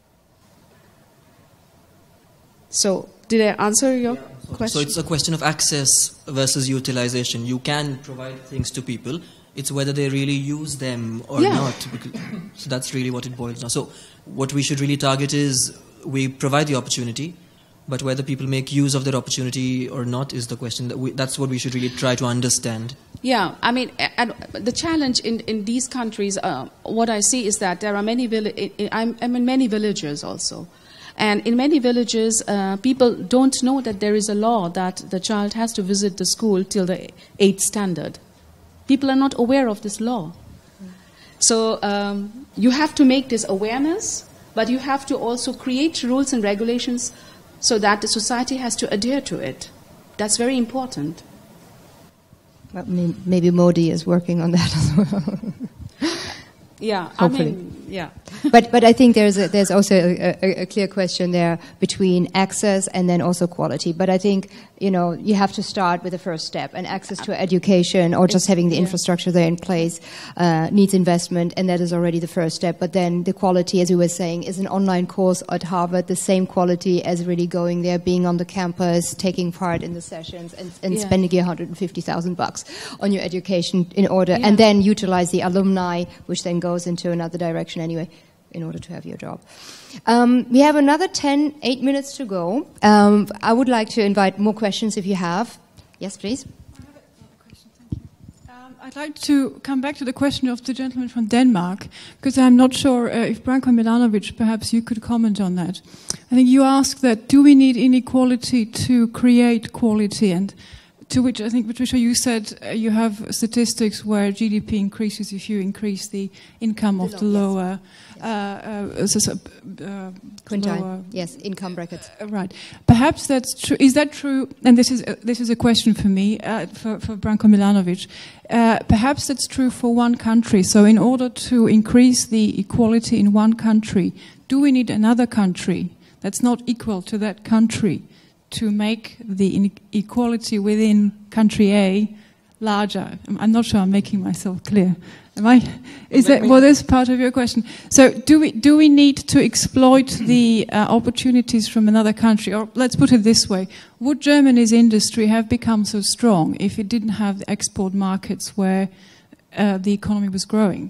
So, did I answer your question? So it's a question of access versus utilization. You can provide things to people. It's whether they really use them or not. So that's really what it boils down. So what we should really target is we provide the opportunity, but whether people make use of that opportunity or not is the question. That's what we should really try to understand. Yeah, and the challenge in these countries, what I see is that there are many I'm in many villages also. And in many villages, people don't know that there is a law that the child has to visit the school till the 8th standard. People are not aware of this law. So you have to make this awareness, but you have to also create rules and regulations so that the society has to adhere to it. That's very important. Well, maybe Modi is working on that as well. Yeah, hopefully. I mean, yeah. But I think there's also a clear question there between access and then also quality. But I think, you have to start with the first step, and access to education or just having the infrastructure there in place needs investment, and that is already the first step. But then the quality, as we were saying, is an online course at Harvard, the same quality as really going there, being on the campus, taking part in the sessions, and spending your $150,000 on your education in order, and then utilize the alumni, which then goes into another direction anyway, in order to have your job. We have another 8 minutes to go. I would like to invite more questions if you have. Yes, please. I have another question, thank you. I'd like to come back to the question of the gentleman from Denmark, because I'm not sure if Branko Milanovic, perhaps you could comment on that. I think you asked that, do we need inequality to create quality? And to which I think, Patricia, you said you have statistics where GDP increases if you increase the income of the lower quintile. Yes, income brackets. Right. Perhaps that's true. Is that true? And this is a question for me, for Branko Milanovic. Perhaps that's true for one country. So in order to increase the equality in one country, do we need another country that's not equal to that country to make the inequality within country A larger? I'm not sure I'm making myself clear. Am I? Was this part of your question? So do we need to exploit the opportunities from another country? Or let's put it this way. Would Germany's industry have become so strong if it didn't have the export markets where the economy was growing?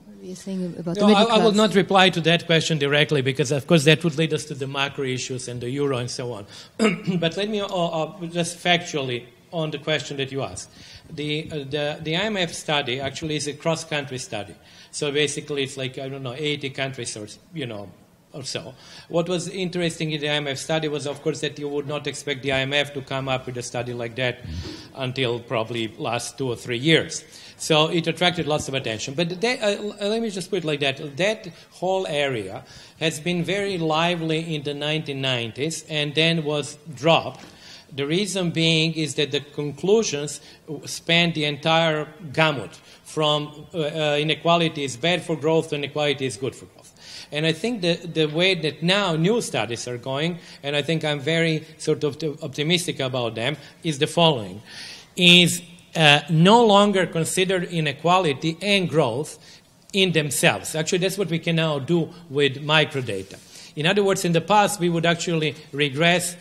I will not reply to that question directly because, of course, that would lead us to the macro issues and the euro and so on. But let me just factually on the question that you asked. The IMF study actually is a cross-country study. So basically it's like, 80 countries or so. What was interesting in the IMF study was, of course, that you would not expect the IMF to come up with a study like that until probably last 2 or 3 years. So it attracted lots of attention. But let me just put it like that. That whole area has been very lively in the 1990s and then was dropped. The reason being is that the conclusions span the entire gamut from inequality is bad for growth to inequality is good for growth. And I think the way that now new studies are going, and I think I'm very sort of optimistic about them, is the following. Is no longer consider inequality and growth in themselves. Actually, that's what we can now do with microdata. In other words, in the past, we would actually regress,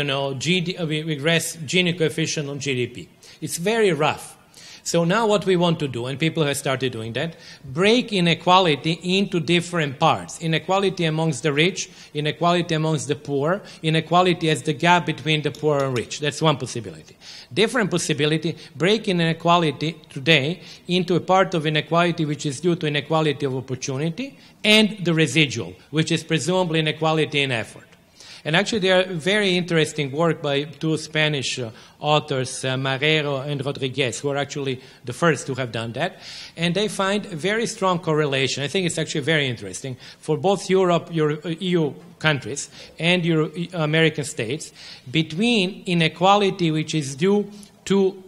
regress Gini coefficient on GDP. It's very rough. So now what we want to do, and people have started doing that, break inequality into different parts. Inequality amongst the rich, inequality amongst the poor, inequality as the gap between the poor and rich. That's one possibility. Different possibility, breaking inequality today into a part of inequality which is due to inequality of opportunity and the residual, which is presumably inequality in effort. And actually, there are very interesting work by two Spanish authors, Marrero and Rodriguez, who are actually the first to have done that. And they find a very strong correlation. I think it's actually very interesting for both EU countries and American states between inequality which is due to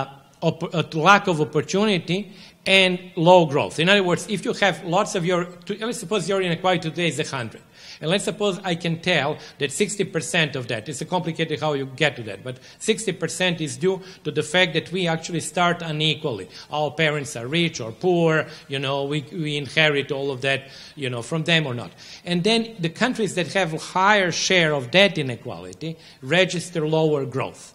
lack of opportunity and low growth. In other words, if you have lots of let's suppose your inequality today is 100. And let's suppose I can tell that 60% of that, it's complicated how you get to that, but 60% is due to the fact that we actually start unequally. Our parents are rich or poor, we inherit all of that, from them or not. And then the countries that have a higher share of that inequality register lower growth.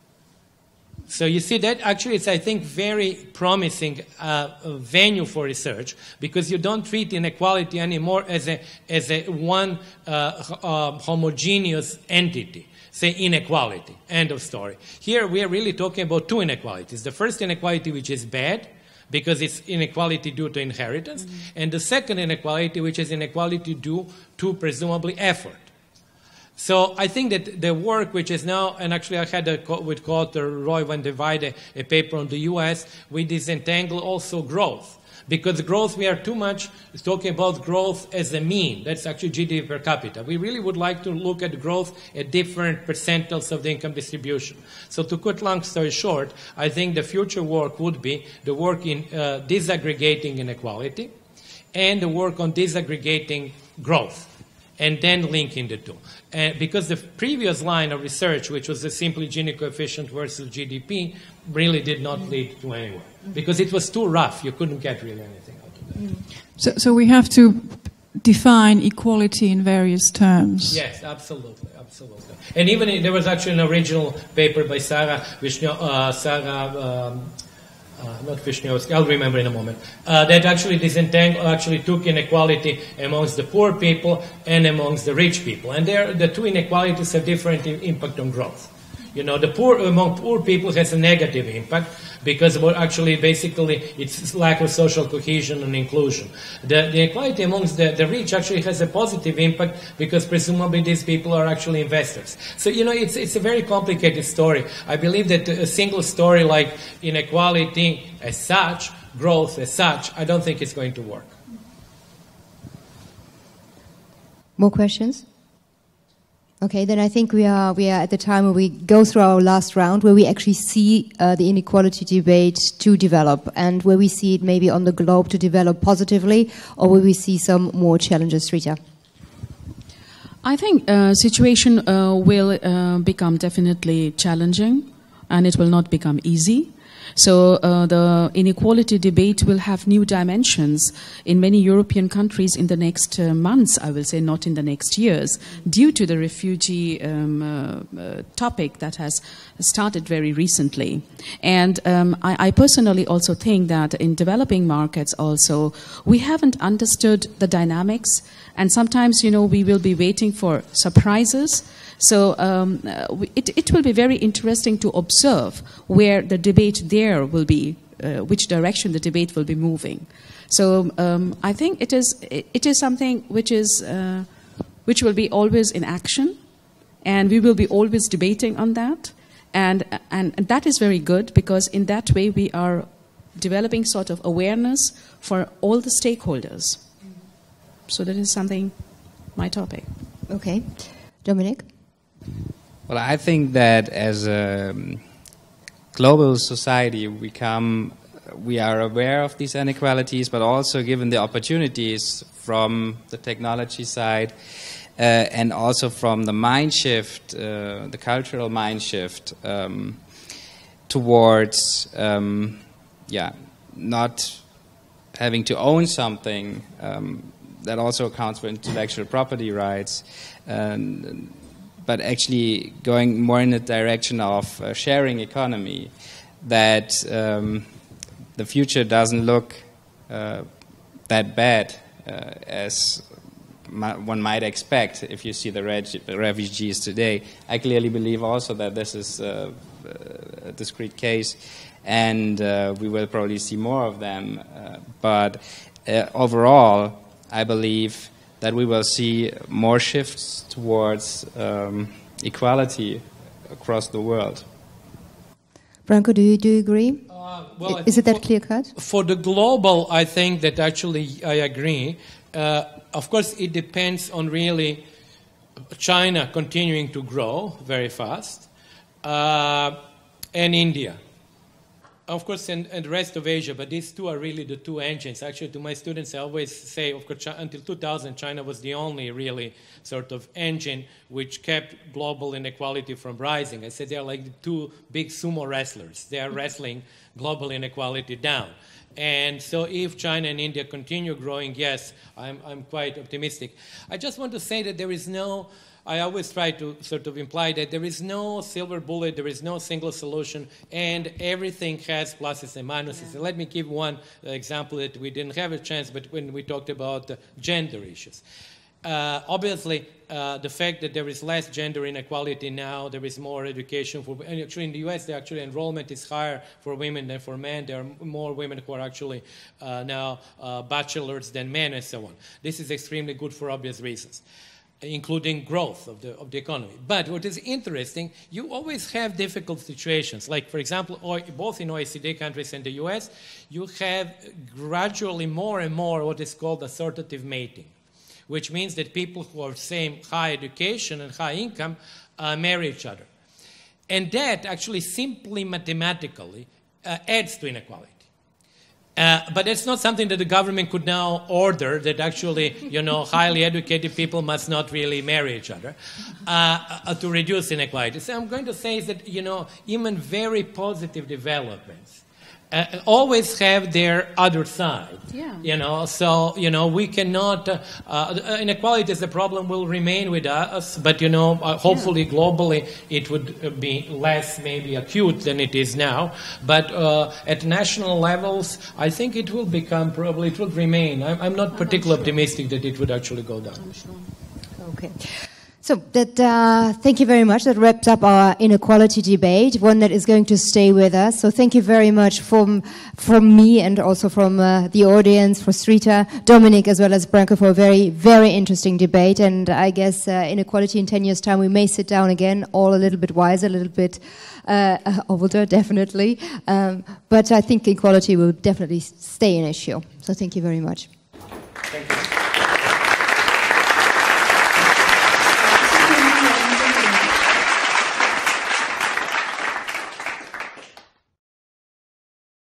So you see that actually it's, I think, very promising venue for research because you don't treat inequality anymore as a one homogeneous entity, say inequality, end of story. Here we are really talking about two inequalities. The first inequality which is bad because it's inequality due to inheritance, and the second inequality which is inequality due to presumably effort. So I think that the work which is now, and actually I had with co-author Roy van der Weide a paper on the US, we disentangle also growth. Because growth, we are too much talking about growth as a mean. That's actually GDP per capita. We really would like to look at growth at different percentiles of the income distribution. So to cut long story short, I think the future work would be the work in disaggregating inequality and the work on disaggregating growth, and then linking the two. Because the previous line of research, which was a simply Gini coefficient versus GDP, really did not lead to anywhere. Because it was too rough. You couldn't get really anything out of that. So we have to define equality in various terms. Yes, absolutely. And even there was actually an original paper by not Vishnyovsky, I'll remember in a moment, that actually actually took inequality amongst the poor people and amongst the rich people. And the two inequalities have different impact on growth. You know, among poor people has a negative impact because actually basically it's lack of social cohesion and inclusion. The inequality amongst the rich actually has a positive impact because presumably these people are actually investors. So, you know, it's a very complicated story. I believe that a single story like inequality as such, growth as such, I don't think it's going to work. More questions? Okay, then I think we are at the time where we go through our last round, where we actually see the inequality debate to develop, and where we see it maybe on the globe to develop positively, or where we see some more challenges. Srita? I think situation will become definitely challenging, and it will not become easy. So the inequality debate will have new dimensions in many European countries in the next months, I will say, not in the next years, due to the refugee topic that has started very recently. And I personally also think that in developing markets also, we haven't understood the dynamics, and sometimes, you know, we will be waiting for surprises. So it will be very interesting to observe where the debate there will be, which direction the debate will be moving. So I think it is something which will be always in action, and we will be always debating on that, and that is very good, because in that way we are developing sort of awareness for all the stakeholders. So that is something, my topic. Okay, Dominique. Well, I think that as a global society, we are aware of these inequalities, but also given the opportunities from the technology side and also from the mind shift, the cultural mind shift towards, not having to own something that also accounts for intellectual property rights. But actually going more in the direction of sharing economy, that the future doesn't look that bad as one might expect if you see the refugees today. I clearly believe also that this is a discrete case, and we will probably see more of them. But overall, I believe that we will see more shifts towards equality across the world. Branko, do you agree? Is it that clear-cut? For the global, I think that actually I agree. Of course, it depends on really China continuing to grow very fast, and India. Of course, and the rest of Asia, but these two are really the two engines. Actually, to my students, I always say, of course, until 2000, China was the only really sort of engine which kept global inequality from rising. I said they are like the two big sumo wrestlers. They are wrestling global inequality down. And so if China and India continue growing, yes, I'm quite optimistic. I just want to say that there is no... I always try to sort of imply that there is no silver bullet, there is no single solution, and everything has pluses and minuses. Yeah. Let me give one example that we didn't have a chance, but when we talked about gender issues. Obviously, the fact that there is less gender inequality now, there is more education for, and actually in the US, the actual enrollment is higher for women than for men. There are more women who are actually now bachelors than men and so on. This is extremely good for obvious reasons. including growth of the economy. But what is interesting, you always have difficult situations. Like, for example, both in OECD countries and the US, you have gradually more and more what is called assortative mating, which means that people who are same high education and high income marry each other. And that actually simply mathematically adds to inequality. But it's not something that the government could now order, that actually, highly educated people must not really marry each other to reduce inequality. So I'm going to say is that, even very positive developments always have their other side. Yeah. So, we cannot, inequality as a problem will remain with us, but, hopefully globally it would be less maybe acute than it is now. But at national levels, I think it will become, probably it will remain. I'm not particularly optimistic that it would actually go down. I'm sure. Okay. So that, thank you very much. That wraps up our inequality debate, one that is going to stay with us. So thank you very much from me and also from the audience, for Srita, Dominic, as well as Branko, for a very, very interesting debate. And I guess inequality in 10 years' time, we may sit down again, all a little bit wiser, a little bit older, definitely. But I think equality will definitely stay an issue. So thank you very much. Thank you.